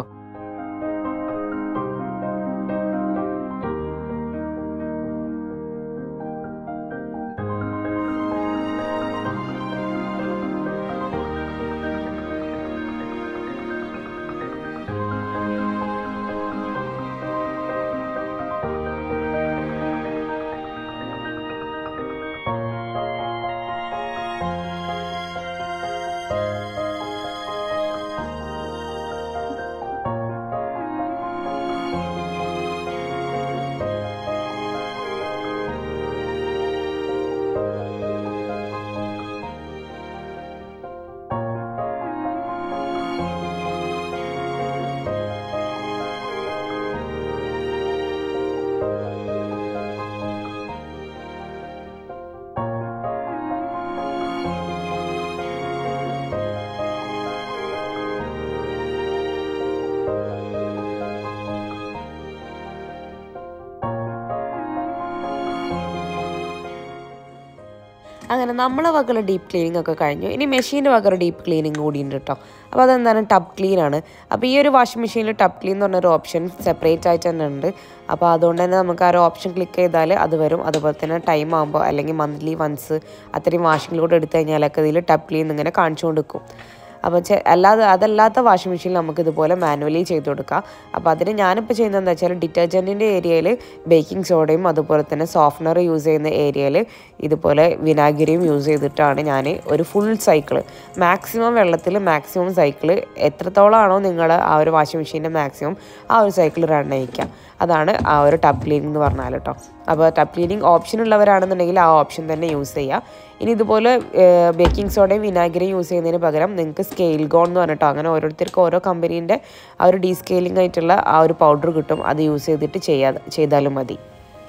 അങ്ങനെ നമ്മളെ വകയുള്ള ഡീപ്പ് ക്ലീനിങ് ഒക്കെ കഴിഞ്ഞു. ഇനി മെഷീൻ്റെ വകയൊരു ഡീപ്പ് ക്ലീനിങ് കൂടി ഉണ്ട് കേട്ടോ. അപ്പോൾ അതെന്താണ്, ടബ് ക്ലീൻ ആണ്. അപ്പോൾ ഈ ഒരു വാഷിംഗ് മെഷീനിൽ ടബ് ക്ലീൻ എന്ന് പറഞ്ഞൊരു ഓപ്ഷൻ സെപ്പറേറ്റ് ആയിട്ട് തന്നെ ഉണ്ട്. അപ്പോൾ അതുകൊണ്ട് തന്നെ നമുക്ക് ആ ഒരു ഓപ്ഷൻ ക്ലിക്ക് ചെയ്താൽ അത് വരും. അതുപോലെ തന്നെ ടൈം ആകുമ്പോൾ അല്ലെങ്കിൽ മന്ത്ലി വൺസ് അത്രയും വാഷിങ്ങിലൂടെ എടുത്തു കഴിഞ്ഞാലൊക്കെ ഇതിൽ ടബ് ക്ലീൻ ഇങ്ങനെ കാണിച്ചു കൊടുക്കും. അപ്പോൾ അതല്ലാത്ത വാഷിംഗ് മെഷീനിൽ നമുക്ക് ഇതുപോലെ മാനുവലി ചെയ്ത് കൊടുക്കാം. അപ്പോൾ അതിന് ഞാനിപ്പോൾ ചെയ്യുന്നത് എന്താ വെച്ചാൽ ഡിറ്റർജൻറ്റിൻ്റെ ഏരിയയിൽ ബേക്കിംഗ് സോഡയും അതുപോലെ തന്നെ സോഫ്റ്റ്നർ യൂസ് ചെയ്യുന്ന ഏരിയയിൽ ഇതുപോലെ വിനാഗിരിയും യൂസ് ചെയ്തിട്ടാണ് ഞാൻ ഒരു ഫുൾ സൈക്കിൾ മാക്സിമം വെള്ളത്തിൽ മാക്സിമം സൈക്കിൾ എത്രത്തോളമാണോ നിങ്ങൾ ആ ഒരു വാഷിംഗ് മെഷീൻ്റെ മാക്സിമം ആ ഒരു സൈക്കിൾ റൺ ചെയ്യിക്കാം. അതാണ് ആ ഒരു ടബ് ക്ലീനിങ് എന്ന് പറഞ്ഞാൽ കേട്ടോ. അപ്പോൾ ടബ് ക്ലീനിങ് ഓപ്ഷൻ ഉള്ളവരാണെന്നുണ്ടെങ്കിൽ ആ ഓപ്ഷൻ തന്നെ യൂസ് ചെയ്യുക. ഇനി ഇതുപോലെ ബേക്കിംഗ് സോഡയും വിനാഗിരിയും യൂസ് ചെയ്യുന്നതിന് പകരം നിങ്ങൾക്ക് സ്കെയിൽ ഗോൺ എന്ന് പറഞ്ഞിട്ടോ അങ്ങനെ ഓരോരുത്തർക്ക് ഓരോ കമ്പനീൻ്റെ ആ ഒരു ഡീസ്കെയിലിംഗ് ആയിട്ടുള്ള ആ ഒരു പൗഡർ കിട്ടും. അത് യൂസ് ചെയ്തിട്ട് ചെയ്താലും മതി.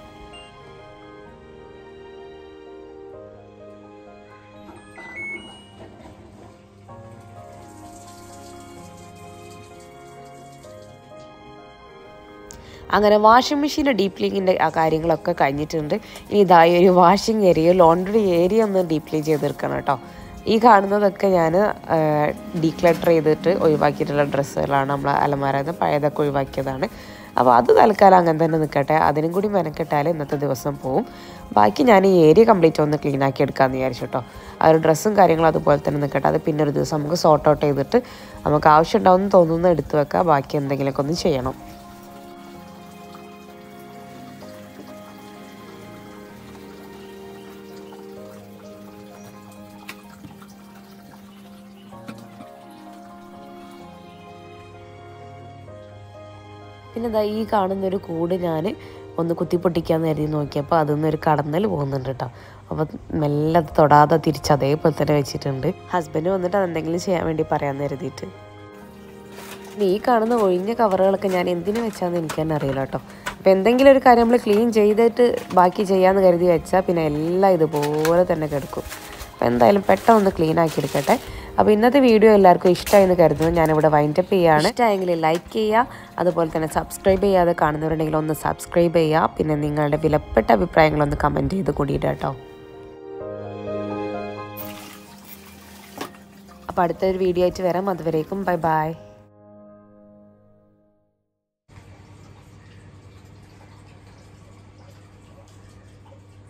അങ്ങനെ വാഷിംഗ് മെഷീൻ്റെ ഡീപ്പ് ക്ലീനിങ്ങിൻ്റെ ആ കാര്യങ്ങളൊക്കെ കഴിഞ്ഞിട്ടുണ്ട്. ഇനി ഇതായി ഒരു വാഷിംഗ് ഏരിയ ലോണ്ടറി ഏരിയ ഒന്ന് ഡീപ്പ് ക്ലീൻ ചെയ്തെടുക്കണം കേട്ടോ. ഈ കാണുന്നതൊക്കെ ഞാൻ ഡീക്ലട്ടർ ചെയ്തിട്ട് ഒഴിവാക്കിയിട്ടുള്ള ഡ്രസ്സുകളാണ്. നമ്മൾ അലമാരയിൽ പഴയതൊക്കെ ഒഴിവാക്കിയതാണ്. അപ്പോൾ അത് തൽക്കാലം അങ്ങനെ തന്നെ നിൽക്കട്ടെ. അതിനും കൂടി മെനക്കെട്ടാൽ ഇന്നത്തെ ദിവസം പോവും. ബാക്കി ഞാൻ ഈ ഏരിയ കംപ്ലീറ്റ് ഒന്ന് ക്ലീൻ ആക്കി എടുക്കാമെന്ന് വിചാരിച്ചു കേട്ടോ. ആ ഒരു ഡ്രസ്സും കാര്യങ്ങളും അതുപോലെ തന്നെ നിൽക്കട്ടെ. അത് പിന്നെ ഒരു ദിവസം നമുക്ക് സോർട്ട് ഔട്ട് ചെയ്തിട്ട് നമുക്ക് ആവശ്യം ഉണ്ടാവുമെന്ന് തോന്നുന്ന എടുത്ത് വെക്കുക. ബാക്കി എന്തെങ്കിലുമൊക്കെ ഒന്ന് ചെയ്യണം. പിന്നെ ഇതാ ഈ കാണുന്നൊരു കൂട് ഞാൻ ഒന്ന് കുത്തിപ്പൊട്ടിക്കാമെന്ന് കരുതി നോക്കിയപ്പോൾ അതിൽ നിന്നൊരു കടന്നൽ പോകുന്നുണ്ട് കേട്ടോ. അപ്പോൾ മെല്ലെ തൊടാതെ തിരിച്ച് അതേപോലെ തന്നെ വെച്ചിട്ടുണ്ട്. ഹസ്ബൻഡ് വന്നിട്ട് അതെന്തെങ്കിലും ചെയ്യാൻ വേണ്ടി പറയാമെന്ന് കരുതിയിട്ട്. ഈ കാണുന്ന ഒഴിഞ്ഞ കവറുകളൊക്കെ ഞാൻ എന്തിനു വെച്ചാന്ന് എനിക്ക് തന്നെ അറിയില്ല കേട്ടോ. അപ്പോൾ എന്തെങ്കിലും ഒരു കാര്യം നമ്മൾ ക്ലീൻ ചെയ്തിട്ട് ബാക്കി ചെയ്യാമെന്ന് കരുതി വെച്ചാൽ പിന്നെ എല്ലാം ഇതുപോലെ തന്നെ കിടക്കും. അപ്പോൾ എന്തായാലും പെട്ടെന്ന് ക്ലീൻ ആക്കി എടുക്കട്ടെ. അപ്പോൾ ഇന്നത്തെ വീഡിയോ എല്ലാവർക്കും ഇഷ്ടമായി എന്ന് കരുതുന്നു. ഞാനിവിടെ വൈൻഡപ്പ് ചെയ്യുകയാണ്. ഇഷ്ടമായെങ്കിൽ ലൈക്ക് ചെയ്യുക, അതുപോലെ തന്നെ സബ്സ്ക്രൈബ് ചെയ്യാതെ കാണുന്നവരുണ്ടെങ്കിൽ ഒന്ന് സബ്സ്ക്രൈബ് ചെയ്യുക. പിന്നെ നിങ്ങളുടെ വിലപ്പെട്ട അഭിപ്രായങ്ങളൊന്ന് കമൻറ്റ് ചെയ്ത് കൂടിയിടാം കേട്ടോ. അപ്പോൾ അടുത്തൊരു വീഡിയോ ആയിട്ട് വരാം. അതുവരേക്കും ബൈ ബൈ.